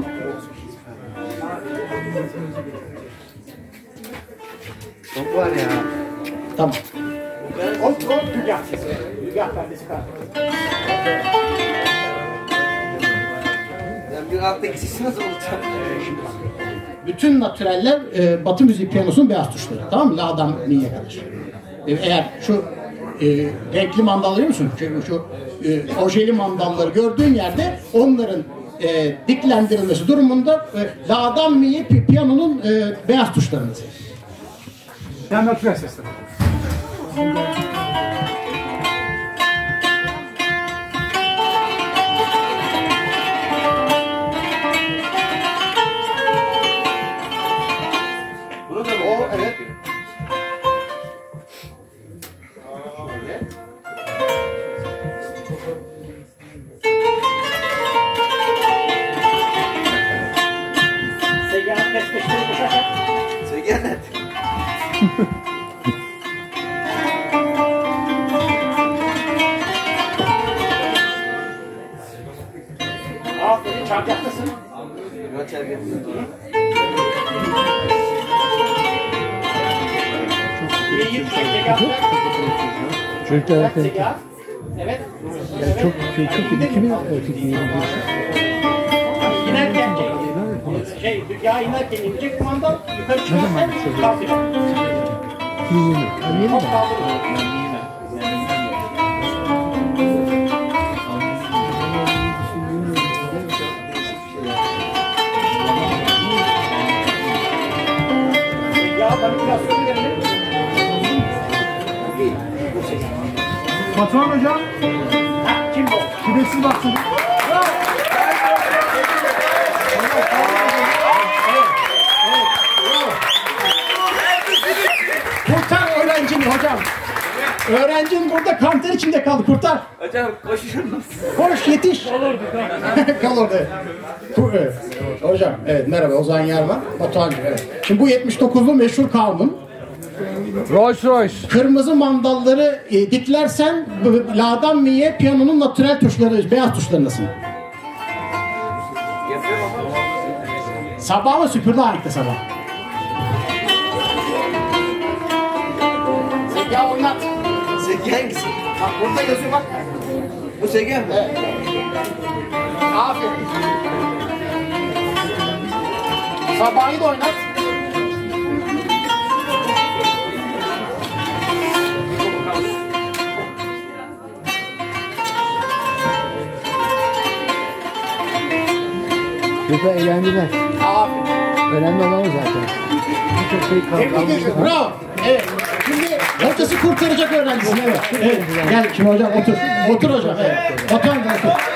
Çok var ya. Tamam. O, o dügah sesi. Dügah perdesi kaldı. Yani bir alttaki sesi nasıl olacak? Bütün natüreller e, Batı müziği piyanosunun beyaz tuşları. Tamam mı? La'dan mi'ye kadar. E, eğer şu e, renkli mandal görüyor musun? Şu, şu e, ojeli mandalları gördüğün yerde onların e, diklendirilmesi durumunda e, La'dan mi'ye pi- piyanonun e, beyaz tuşlarını. Yani natürel sesler. O evet. Seyyar pespeşleri koşarsak. Segenet. Aferin, çarkaktasın. İyi, seyyar. Çocuklar Seyyar. Evet. çok çok çok iyi. Kimin tekniği İnerken şey, şey dünya inerken inecek mandal yukarı çıkarken kalkacak. Çok kaldırır. Ya manipülasyonu verelim. Batuhan hocam. Ha, kim bu? Küreksiz baksın. Kurtar öğrencini hocam. Öğrencin burada kanter içinde kaldı. Kurtar. Hocam koşuyorsunuz. Koş yetiş. Kal orada. Bu, evet. Hocam evet merhaba Ozan Yarman. Batuhan'cığım evet. Şimdi bu yetmiş dokuzlu meşhur kanun. Rolls Royce. Kırmızı mandalları e, diklersen bu la'dan mi'ye piyanonun natürel tuşları, beyaz tuşlarındasın. Sabah mı süpürdü ayakta sabah? Zeka oynat. Zeki hangisi? Bak burada yazıyor bak. Bu Zeki mi? Evet. Aferin. Sabahı da oynat. Güzel eğlendiler. Aferin. Önemli olan o zaten. Çok şey Tebrik ediyorum. Bravo. Evet. Şimdi hocası kurtaracak öğrencisini. Evet. Evet. Gel şimdi hocam otur. Otur hocam. Evet. Otur hocam otur. Evet.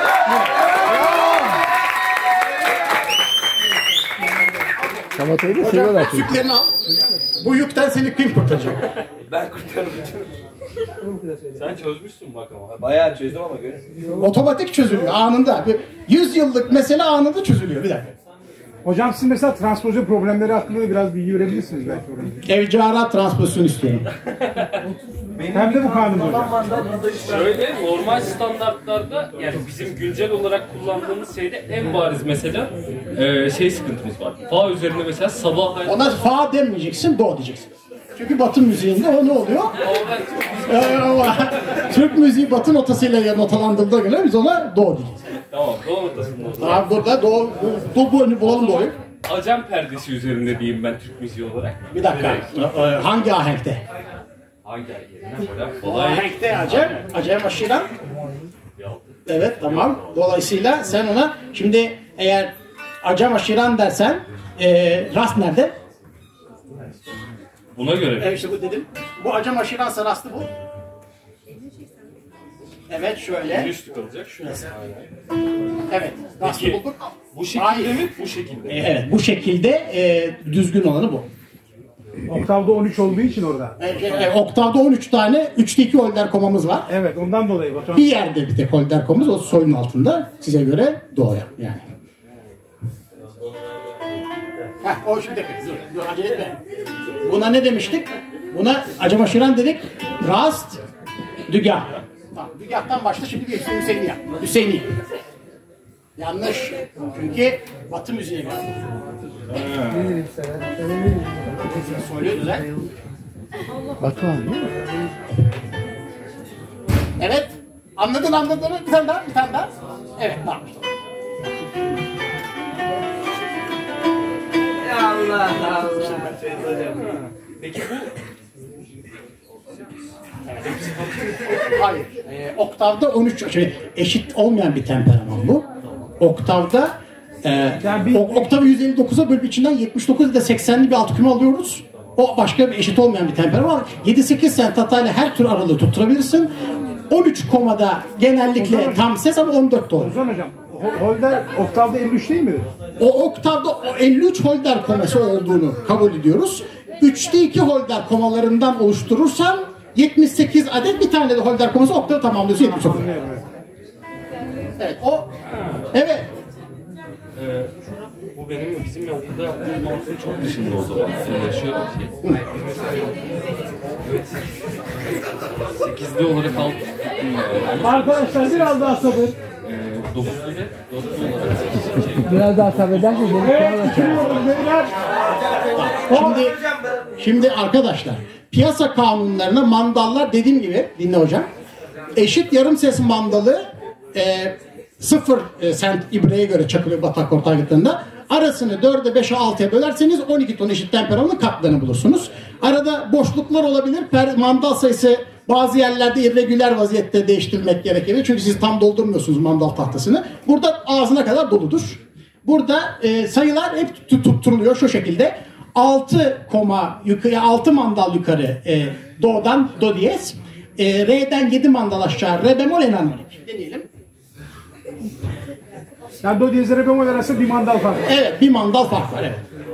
Samatayı da Hocam seviyorlar çünkü. sütlerini al. Bu yükten seni kim kurtaracak? Ben kurtarım. Sen çözmüşsün bak ama. Bayağı çözdüm ama görün. Otomatik çözülüyor anında. yüz yıllık mesele anında çözülüyor. Bir dakika. Hocam siz mesela transpozisyon problemleri hakkında da biraz bilgi verebilirsiniz belki orada. Evcara transpozisyonu istiyorum. Hem de bu kanun hocam. Şöyle normal standartlarda yani bizim güncel olarak kullandığımız şeyde en bariz mesela e, şey sıkıntımız var. Fa üzerinde mesela sabah Ona fa demeyeceksin, do diyeceksin. Çünkü Batı müziğinde o ne oluyor? Ee, ama Türk müziği Batı notasıyla notalandırıldığı göre biz ona do diyeceğiz. tamam doğu notasında o zaman. Abi burada do, do bu bulalım do'yu. Acem perdesi üzerinde diyeyim ben Türk müziği olarak. Bir dakika. Ee, hangi ahenkte? Hangi ayetinden hocam? O Kolay. ahenkte Acem. Acem aşıyla. Evet tamam. Dolayısıyla sen ona şimdi eğer Acem aşiran dersen e, rast nerede? Buna göre. Evet işte bu dedim. Bu Acem aşiransa rastı bu. Evet şöyle. Üstü kalacak. Şurası. Evet. Rastı Peki, bulduk. Bu şekilde Hayır. mi? Bu şekilde. E, evet bu şekilde e, düzgün olanı bu. Oktavda on üç olduğu için orada. E, e, oktavda on üç tane, üçte iki holder komamız var. Evet ondan dolayı Batuhan. Bir yerde bir tek holder komamız, o soyun altında. Size göre doğru yani. Heh, o şimdi dur, dur acele etme. Buna ne demiştik? Buna Acem aşiran dedik. Rast, dügah. Tamam, dügahtan başla şimdi bir Hüseyin'i yap. Hüseyin'i. Yanlış. Çünkü Batı müziğe geldi. Söylüyor güzel. Batuhan değil mi? Evet. Anladın anladın. Bir tane daha, bir tane daha. Evet, tamam. Allah Allah. Peki bu Hayır. E, oktavda on üç şey, eşit olmayan bir temperaman bu. Oktavda e, Yani bir- ok- oktavı yüz elli dokuza bölüp içinden yetmiş dokuz ile seksenli bir alt küme alıyoruz. O başka bir eşit olmayan bir temperaman. yedi sekiz sent hatayla her tür aralığı tutturabilirsin. on üç komada genellikle tam ses ama on dört doğru. Ozan hocam, ho- holder oktavda elli üç değil midir? O oktavda o elli üç holder koması olduğunu kabul ediyoruz. üçte iki holder komalarından oluşturursan yetmiş sekiz adet, bir tane de holder koması oktavı tamamlıyorsun yetmiş dokuz. Evet o evet. Ee, bu benim bizim yapıda yaptığım mantığın çok dışında o zaman. Ee, şöyle bir şey. Evet. sekizli olarak aldım. Arkadaşlar biraz daha sabır. Ee, dokuzlu ve dörtlü olarak. Biraz daha sabrederseniz beni sonra Bitiriyoruz beyler. Şimdi şimdi arkadaşlar piyasa kanunlarına mandallar dediğim gibi dinle hocam. Eşit yarım ses mandalı e, sıfır e, sent ibreye göre çakılı batak ortaklıklarında arasını dörde beşe altıya bölerseniz on iki ton eşit temperamanın katlarını bulursunuz. Arada boşluklar olabilir. Per, mandal sayısı bazı yerlerde irregüler vaziyette değiştirmek gerekebilir. Çünkü siz tam doldurmuyorsunuz mandal tahtasını. Burada ağzına kadar doludur. Burada e, sayılar hep tut- tutturuluyor şu şekilde. altı koma yukarı, altı mandal yukarı e, do'dan do diyez. e, Re'den yedi mandal aşağı re bemol enarmonik. Deneyelim. Yani do diyezle re bemol arasında bir mandal fark var. Evet, bir mandal fark var, evet.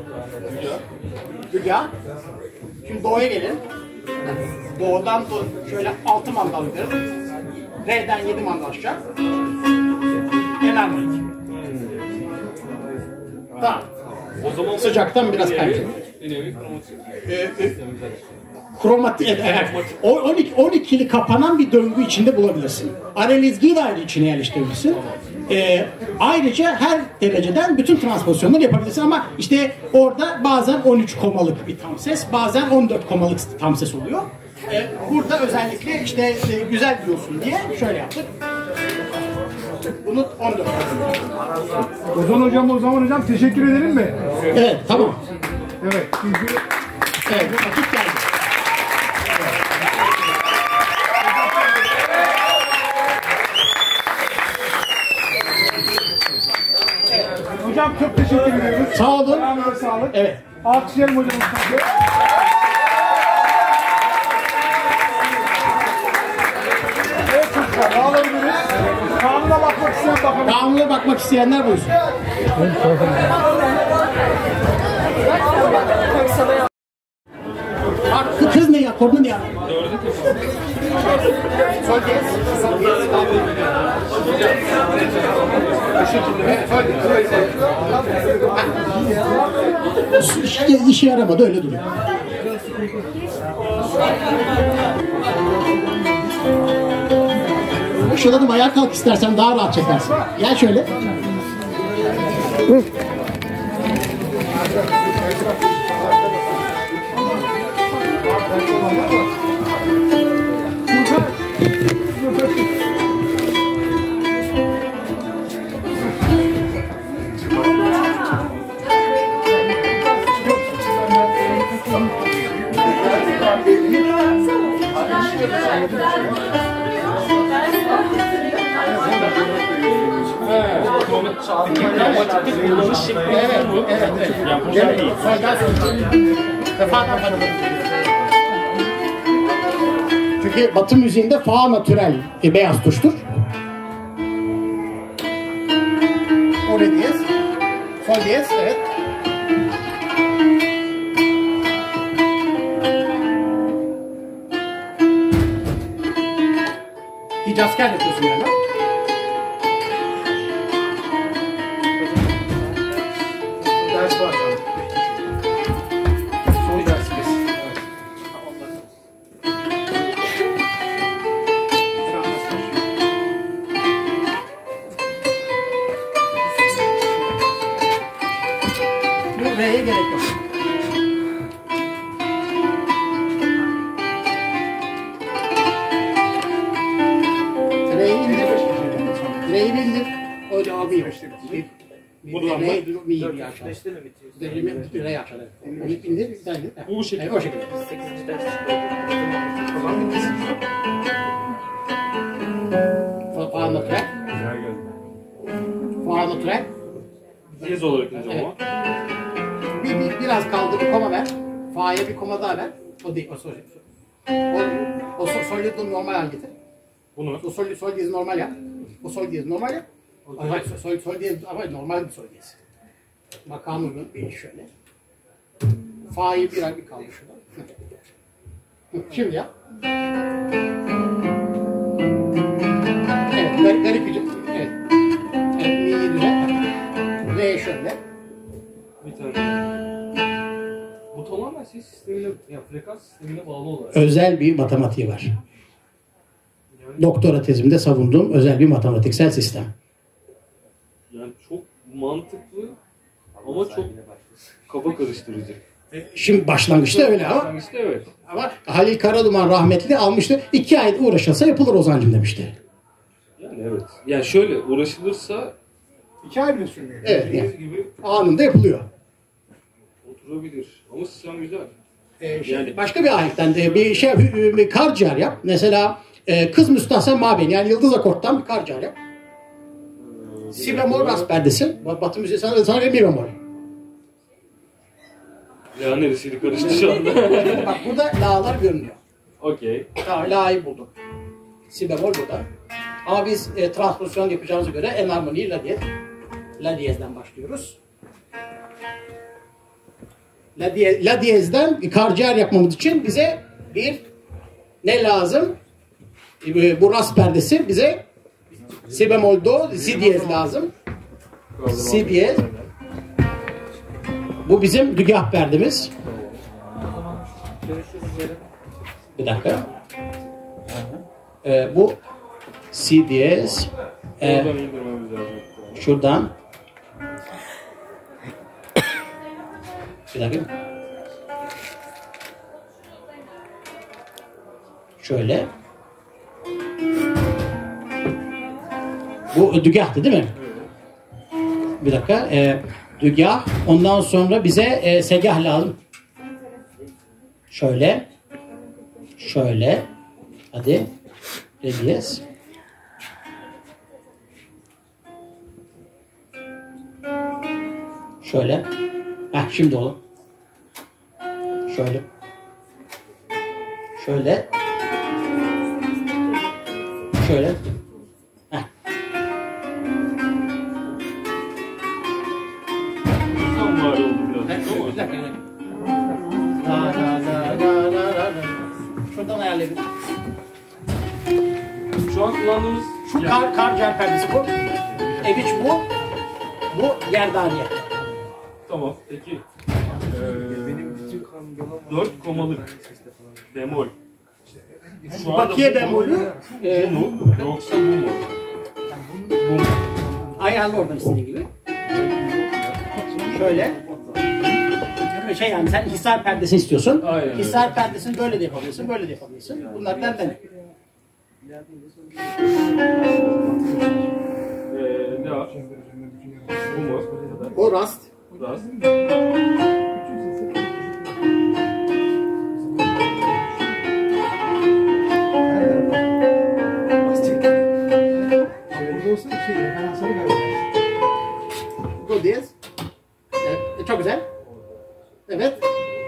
Hülya. Şimdi do'ya gelin. Do'dan do, şöyle altı mandal yukarı. Re'den yedi mandal aşağı. Enarmonik. Tamam. O zaman Sıcaktan biraz kaybediyor. Ee, kromatik, evet. on iki, on ikili kapanan bir döngü içinde bulabilirsin. Aralizgiyi de ayrı içine yerleştirebilirsin. Ee, ayrıca her dereceden bütün transpozisyonları yapabilirsin ama işte orada bazen on üç komalık bir tam ses, bazen on dört komalık tam ses oluyor. Ee, burada özellikle işte e, güzel diyorsun diye şöyle yaptık. Bunu on dört. Ozan hocam, Ozan hocam teşekkür ederim mi? Evet, tamam. Evet. Çünkü... Evet, vakit geldi. Hocam çok teşekkür ediyoruz. Sağ olun. Sağ sağlık. Evet. Alkışlayalım hocam. Evet çocuklar, ne alabiliriz? Kanuna bakmak isteyen bakalım. Kanuna bakmak isteyenler buyursun. Bak, kız ne ya? Korna ne ya? Sol diyez. Sol diyez. İşe, işe yaramadı, öyle duruyor. Şuradan ayağa kalk istersen daha rahat çekersin. Gel şöyle. Çünkü Batı müziğinde fa natürel e, beyaz tuştur. O re diyez. Sol diyez, evet. Hicazkar yapıyorsun yani. Ders var. Son dersimiz. Bu R'ye gerek yok. Re'yi indir. Re'yi indir. Öyle abi yok. Buradan mı? Mi'yi bir açalım. Re'yi açalım. Onu indir. Bir tane indir. Bu şekilde. O şekilde. Fa natürel. Fa natürel. Diyez olarak ineceğim ama. Bir, bir, biraz kaldı, bir koma ver. Fa'ya bir koma daha ver. O değil, o sol. O, o sol, sol diyezi normal hal getir. Bunu. O sol, sol diyezi normal yap. O sol diyezi normal yap. Hayır, sol, sol diyezi, ama normal bir sol diyezi. Makamı bir şöyle. Fa'yı bir ay bir kaldı şurada. Şimdi yap. Evet, garip, garip bir evet. Evet, mi'yi düzelt. Re şöyle. Bir tane. Bu tamamen ses sistemine, ya frekans sistemine bağlı olarak. Özel bir matematiği var. Doktora tezimde savunduğum özel bir matematiksel sistem. Yani çok mantıklı ama çok kafa karıştırıcı. Şimdi başlangıçta öyle ama. Başlangıçta evet. Ama Halil Karaduman rahmetli almıştı. İki ay uğraşılsa yapılır Ozan'cığım demişti. Yani evet. Yani şöyle uğraşılırsa İki ay bile sürmüyor. Evet. dediğiniz Yani, gibi anında yapılıyor. oturabilir. Ama sistem güzel. Ee, şimdi başka bir ayetten de bir şey bir karaciğer yap. Mesela e, kız müstahsen mabeni yani yıldız akorttan bir karaciğer yap. Si bemol ras perdesi. Batı müziği sana, sana mi bemol. Ya neresiydi karıştı şu anda. Bak burada la'lar görünüyor. Okey. Tamam, la'yı bulduk. Si bemol burada. Ama biz e, transpozisyon yapacağımıza göre enarmoni la diyez. La diyezden başlıyoruz. La, diye, la diyezden karaciğer yapmamız için bize bir ne lazım? E, bu rast perdesi bize si bemol do, si diyez lazım. Si diyez. Bu bizim dügah perdemiz. Bir dakika. Ee, bu si diyez. Ee, Oradan indirmemiz lazım. şuradan. Bir dakika. Şöyle. Bu dügahtı değil mi? Bir dakika. Ee, dügah. Ondan sonra bize e, segah lazım. Şöyle. Şöyle. Hadi. Ne diyez? Şöyle. Heh, şimdi olur. Şöyle. Şöyle. Şöyle. Heh. Tam var oldu biraz. Heh, Değil mi? bir dakika. La, la, la, la, la, la. Şuradan ayarlayalım. Şu an kullandığımız Şu kar, karaciğer perdesi bu. Eviç bu. Bu gerdaniye. Tamam, peki. Ee, dört komalık bemol. Şu anda Bakiye bu mu? bemolü e, Bu mu? Yoksa bu mu? Bu mu? ayarlı oradan istediğin gibi. Şöyle. Şey yani sen hisar perdesi istiyorsun. Aynen. Hisar perdesini böyle de yapabilirsin, böyle de yapabilirsin. Bunlardan dene. Ee, ne var? Bu mu? O rast. Rast. Burada olsa bir şey referansları galiba. Do diyez. Evet, çok güzel. Evet.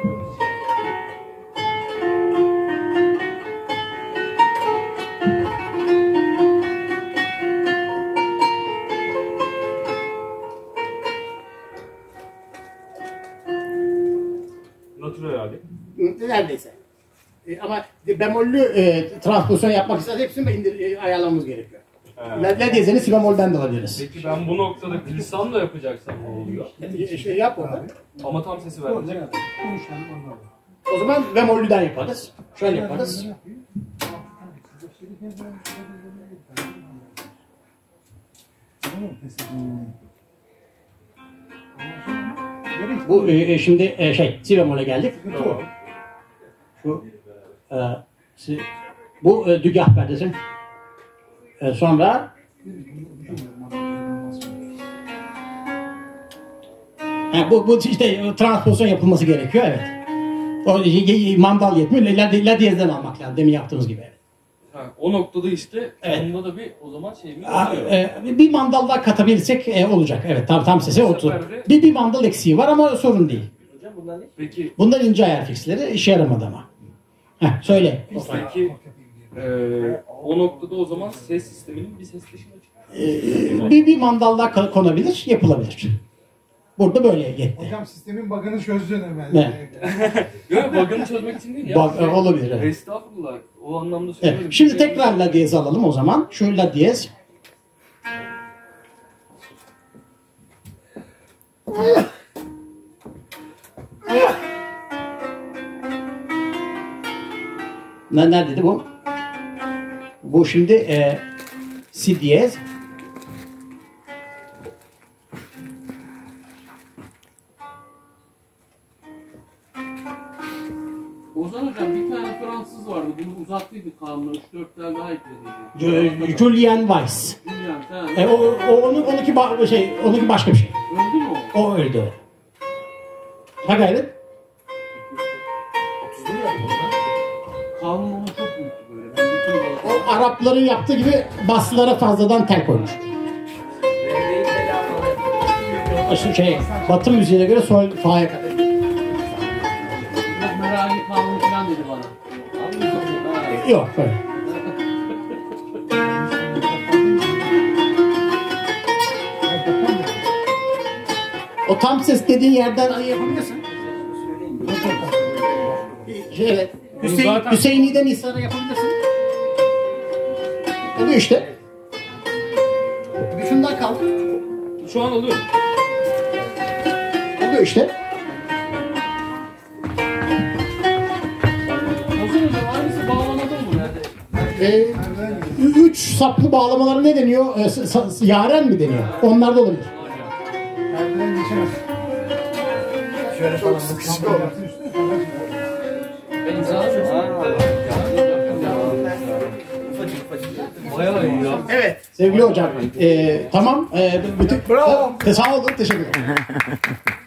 Natürel hali. Neredeyse. E, ama bemollü e, transpozisyon yapmak istersen hepsini indir, e, ayarlamamız gerekiyor. He. La, la diyezini si bemolden de alabiliriz. Peki ben bu noktada glissando yapacaksam ne oluyor? E, şey yap orada. Ama tam sesi vermeyecek. O zaman bemollüden yaparız. Şöyle yaparız. Bu e, şimdi e, şey si bemole geldik. Tamam. Şu e, si, bu e, dügah perdesi. E, sonra ha, bu, bu işte transpozisyon yapılması gerekiyor, evet. O y- y- mandal yetmiyor. La, la diyezden almak lazım. Demin yaptığımız gibi. Evet. Ha, o noktada işte Evet. onda da bir o zaman şeyimiz Aa, oluyor. e, bir mandal daha katabilirsek e, olacak. Evet, tam tam sesi otur. Bir bir mandal eksiği var ama sorun değil. Peki Bunlar ince ayar fixleri işe yaramadı ama. Heh, söyle. peki eee o noktada o zaman ses sisteminin bir ses dışına çıkıyor. Ee, bir bir mandal daha ka- konabilir, yapılabilir. Burada böyle yetti. Hocam sistemin bug'ını çözdün hemen. Ne? Yok bug'ını çözmek için değil ya. Bug, e, olabilir, evet. Estağfurullah. O anlamda Evet. söylüyorum. Şimdi Şey- tekrar la diyez alalım o zaman. Şu la diyez. Ne neredeydi bu? Bu şimdi e, si diyez. Ozan hocam bir tane Fransız vardı. Bunu uzattıydık kanunu. üç dört tane daha eklediydik. J- Julien Weiss. Bilmiyorum. Tamam. E, o, o onun onunki ba- şey, onunki başka bir şey. Öldü mü o? O öldü. Ha gayret. Kanun onu çok büyüktü böyle. Ben bütün balık- O Arapların yaptığı gibi baslara fazladan tel koymuş. Şu şey, Batı müziğine göre sol fa'ya kadar. Yok, Merali kanunu falan dedi bana. Yok böyle. O tam ses dediğin yerden ayı yapabilirsin. Şöyle, Hüseyin, zaten- Hüseyin'den İsa'da yapabilirsin. Oluyor işte. Bir şundan kaldı. Şu an oluyor. Oluyor işte. Hasan hocam aynısı bağlamada olur yani. Ee, üç saplı bağlamalara ne deniyor? Ee, s- s- yaren mi deniyor? Onlar da olabilir. Merdiven geçemez. Şöyle falan sıkışık olur. Benim sana Bayağı iyi ya. Evet. Sevgili hocam. ee, tamam. Ee, bütün, Bravo. Sağ olun. Teşekkür ederim.